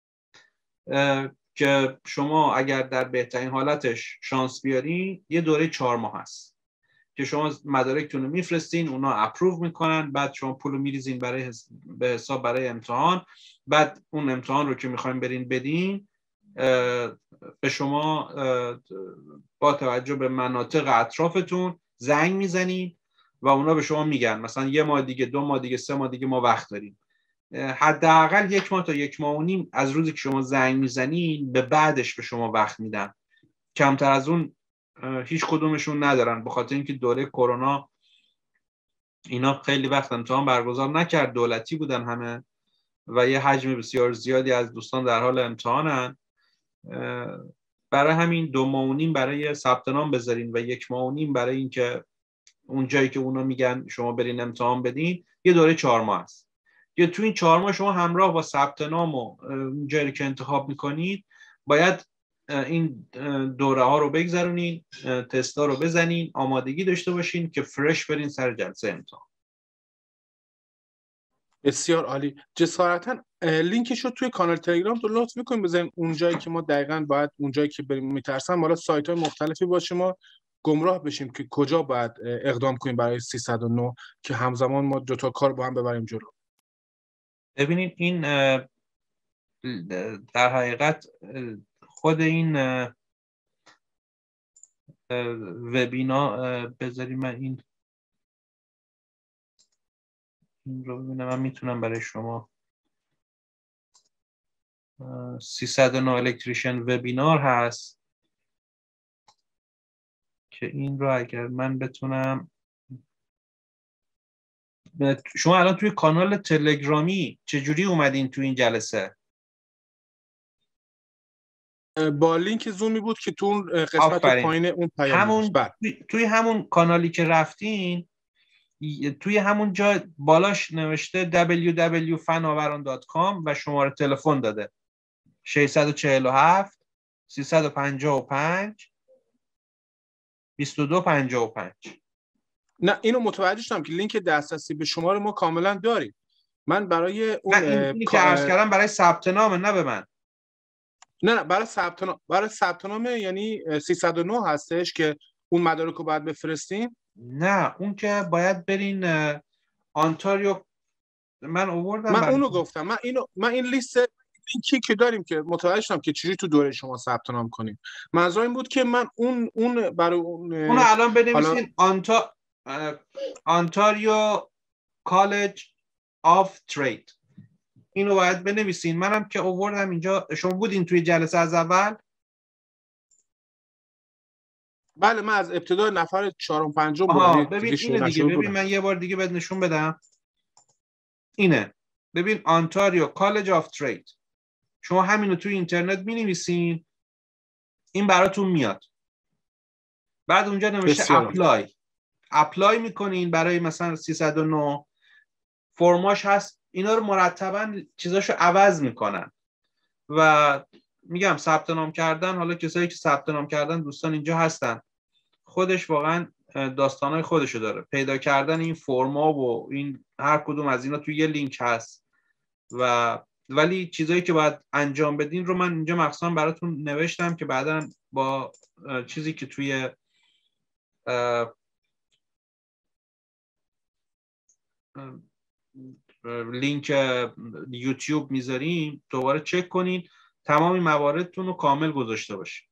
Speaker 1: که شما اگر در بهترین حالتش شانس بیارین یه دوره چهار ماه هست که شما مدارکتون رو میفرستین، اونا اپروو میکنن، بعد شما پول رو میریزین برای به حساب برای امتحان، بعد اون امتحان رو که میخواین برین بدین به شما با توجه به مناطق اطرافتون زنگ میزنین و اونا به شما میگن مثلا یه ماه دیگه، دو ماه دیگه، سه ماه دیگه ما وقت داریم. حداقل یک ماه تا یک ماه و نیم از روزی که شما زنگ میزنین به بعدش به شما وقت میدن. کمتر از اون هیچ کدومشون ندارن، به خاطر اینکه دوره کرونا اینا خیلی وقت امتحان برگزار نکرد، دولتی بودن همه و یه حجم بسیار زیادی از دوستان در حال امتحانن. برای همین دو ماه و نیم برای ثبت نام بذارین و یک ماه و نیم برای اینکه اون جایی که اونا میگن شما برین امتحان بدین یه دوره چهار ماه است. یا تو این چهار ماه شما همراه با ثبت نام و اون جایی که انتخاب میکنید باید این دوره ها رو بگذرونین، تست ها رو بزنین، آمادگی داشته باشین که فرش برین سر جلسه امتحان.
Speaker 15: بسیار عالی. جسارتا لینکش رو توی کانال تلگرام تو لطف می‌کنید بزنین اونجایی که ما دقیقاً باید اونجایی که بریم میترسم حالا سایت‌های مختلفی باشه ما گمراه بشیم که کجا باید اقدام کنیم برای سیصد و نه که همزمان ما دو تا کار با هم ببریم جلو.
Speaker 1: ببینید این در حقیقت خود این وبینا بذاریم من این این رو ببینم من میتونم برای شما سیصد و نه الکتریشن وبینار هست که این رو اگر من بتونم. شما الان توی کانال تلگرامی چجوری اومدین تو این جلسه؟
Speaker 15: با لینک زومی بود که تو اون قسمت پایین اون پیام
Speaker 1: همون توی همون کانالی که رفتین توی همون جا بالاش نوشته دبلیو دبلیو فناوران دات کام و شماره تلفن داده ششصد و چهل و هفت سیصد و پنجاه و پنج بیست و دو پنجاه و پنج.
Speaker 15: نه اینو متوجه شدم که لینک دسترسی به شماره ما کاملا داریم. من برای اون
Speaker 1: نه اینی که عرض کردم برای ثبت نامه، نه به من.
Speaker 15: نه نه برای ثبت نام، برای ثبت نامه یعنی سیصد و نه هستش که اون مدارک رو باید بفرستیم.
Speaker 1: نه اون که باید برین آنتاریو. من آوردم
Speaker 15: من اونو گفتم. من اینو من این لیست لینکی که داریم که متوجه شدم که چجوری تو دوره شما ثبت نام کنیم. منظور این بود که من اون اون برای اون
Speaker 1: اون الان بنویسین آنتا آنتاریو کالج آف ترید، اینو باید بنویسین. منم که آوردم اینجا. شما بودین توی جلسه از اول؟
Speaker 15: بله من از ابتدا نفر چهارم پنجم
Speaker 1: بودم. ببین اینه دیگه، ببین من یه بار دیگه بهت نشون بدم. اینه ببین آنتاریو کالج آف ترید. شما همینو توی اینترنت می‌نویسین این براتون میاد. بعد اونجا نوشته اپلای. اپلای میکنین برای مثلا سیصد و نه. فرماش هست، اینا رو مرتباً چیزاشو عوض میکنن و میگم ثبت نام کردن، حالا کسایی که ثبت نام کردن دوستان اینجا هستن، خودش واقعا داستانای خودشو داره. پیدا کردن این فرما و این هر کدوم از اینا توی یه لینک هست و ولی چیزایی که باید انجام بدین رو من اینجا مخصوصا براتون نوشتم که بعداً با چیزی که توی لینک یوتیوب میذاریم دوباره چک کنین، تمام این مواردتون رو کامل گذاشته باشین.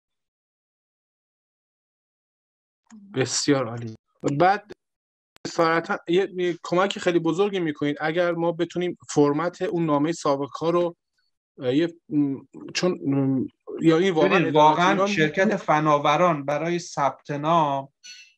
Speaker 15: بسیار عالی. بعد صراحتا یه کمک خیلی بزرگی میکنید اگر ما بتونیم فرمت اون نامه سابقه ها رو یه چون یا این واقعا
Speaker 1: واقعا شرکت فناوران برای ثبت نام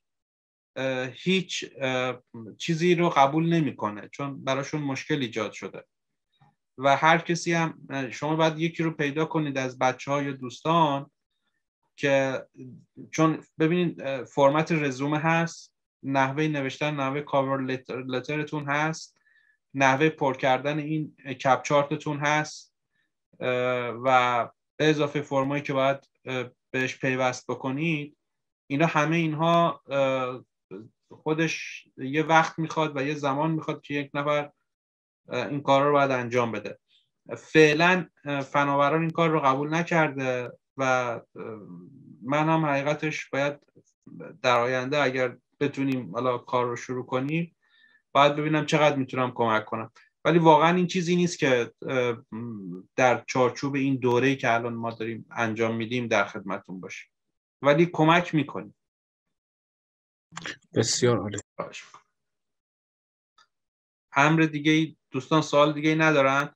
Speaker 1: هیچ چیزی رو قبول نمیکنه چون براشون مشکل ایجاد شده و هر کسی هم شما باید یکی رو پیدا کنید از بچه‌ها یا دوستان که چون ببینید فرمت رزومه هست، نحوه نوشتن، نحوه کاور لتر، لترتون هست، نحوه پر کردن این کپ چارتتون هست و به اضافه فرمایی که باید بهش پیوست بکنید. اینا همه اینها خودش یه وقت میخواد و یه زمان میخواد که یک نفر این کار رو باید انجام بده. فعلا فناوران این کار رو قبول نکرده و من هم حقیقتش باید در آینده اگر بتونیم حالا کار رو شروع کنیم باید ببینم چقدر میتونم کمک کنم، ولی واقعا این چیزی نیست که در چارچوب این دوره‌ای که الان ما داریم انجام میدیم در خدمتون باشه، ولی کمک میکنیم.
Speaker 15: بسیار عالی.
Speaker 1: امر دیگه دوستان سوال دیگه ندارن؟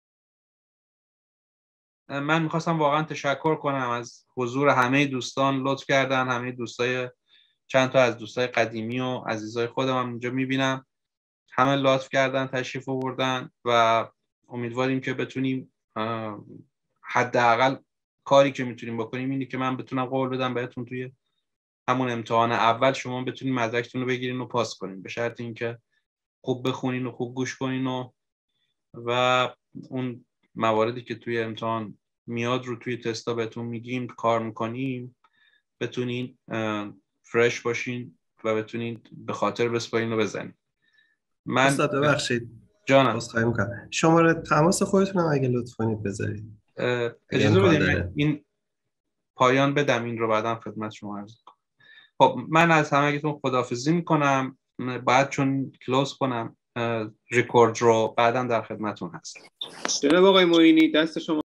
Speaker 1: من میخواستم واقعا تشکر کنم از حضور همه دوستان، لطف کردن. همه دوستای چند تا از دوستای قدیمی و عزیزای خودم هم اینجا میبینم، همه لطف کردن، تشریف آوردن و امیدواریم که بتونیم حداقل کاری که میتونیم بکنیم اینه که من بتونم قول بدم بهتون توی همون امتحان اول شما بتونین مدرکتون رو بگیرین و پاس کنین، به شرط اینکه خوب بخونین و خوب گوش کنین و و اون مواردی که توی امتحان میاد رو توی تستا بهتون میگیم کار میکنیم، بتونین فرش باشین و بتونین به خاطر بسپارین و بزنین. من
Speaker 16: استاد ببخشید
Speaker 1: جانم
Speaker 16: عذرخواهی میکنم، شماره تماس خودتون هم اگه لطف کنید بذارید.
Speaker 1: اجازه بدید این پایان بدم این رو بعدم خدمت شما عرض کنم. خب من از همگیتون خداحافظی میکنم، بعد چون کلوز کنم ریکورد رو بعدم در خدمتون هستم.
Speaker 17: جناب آقای معینی دست شما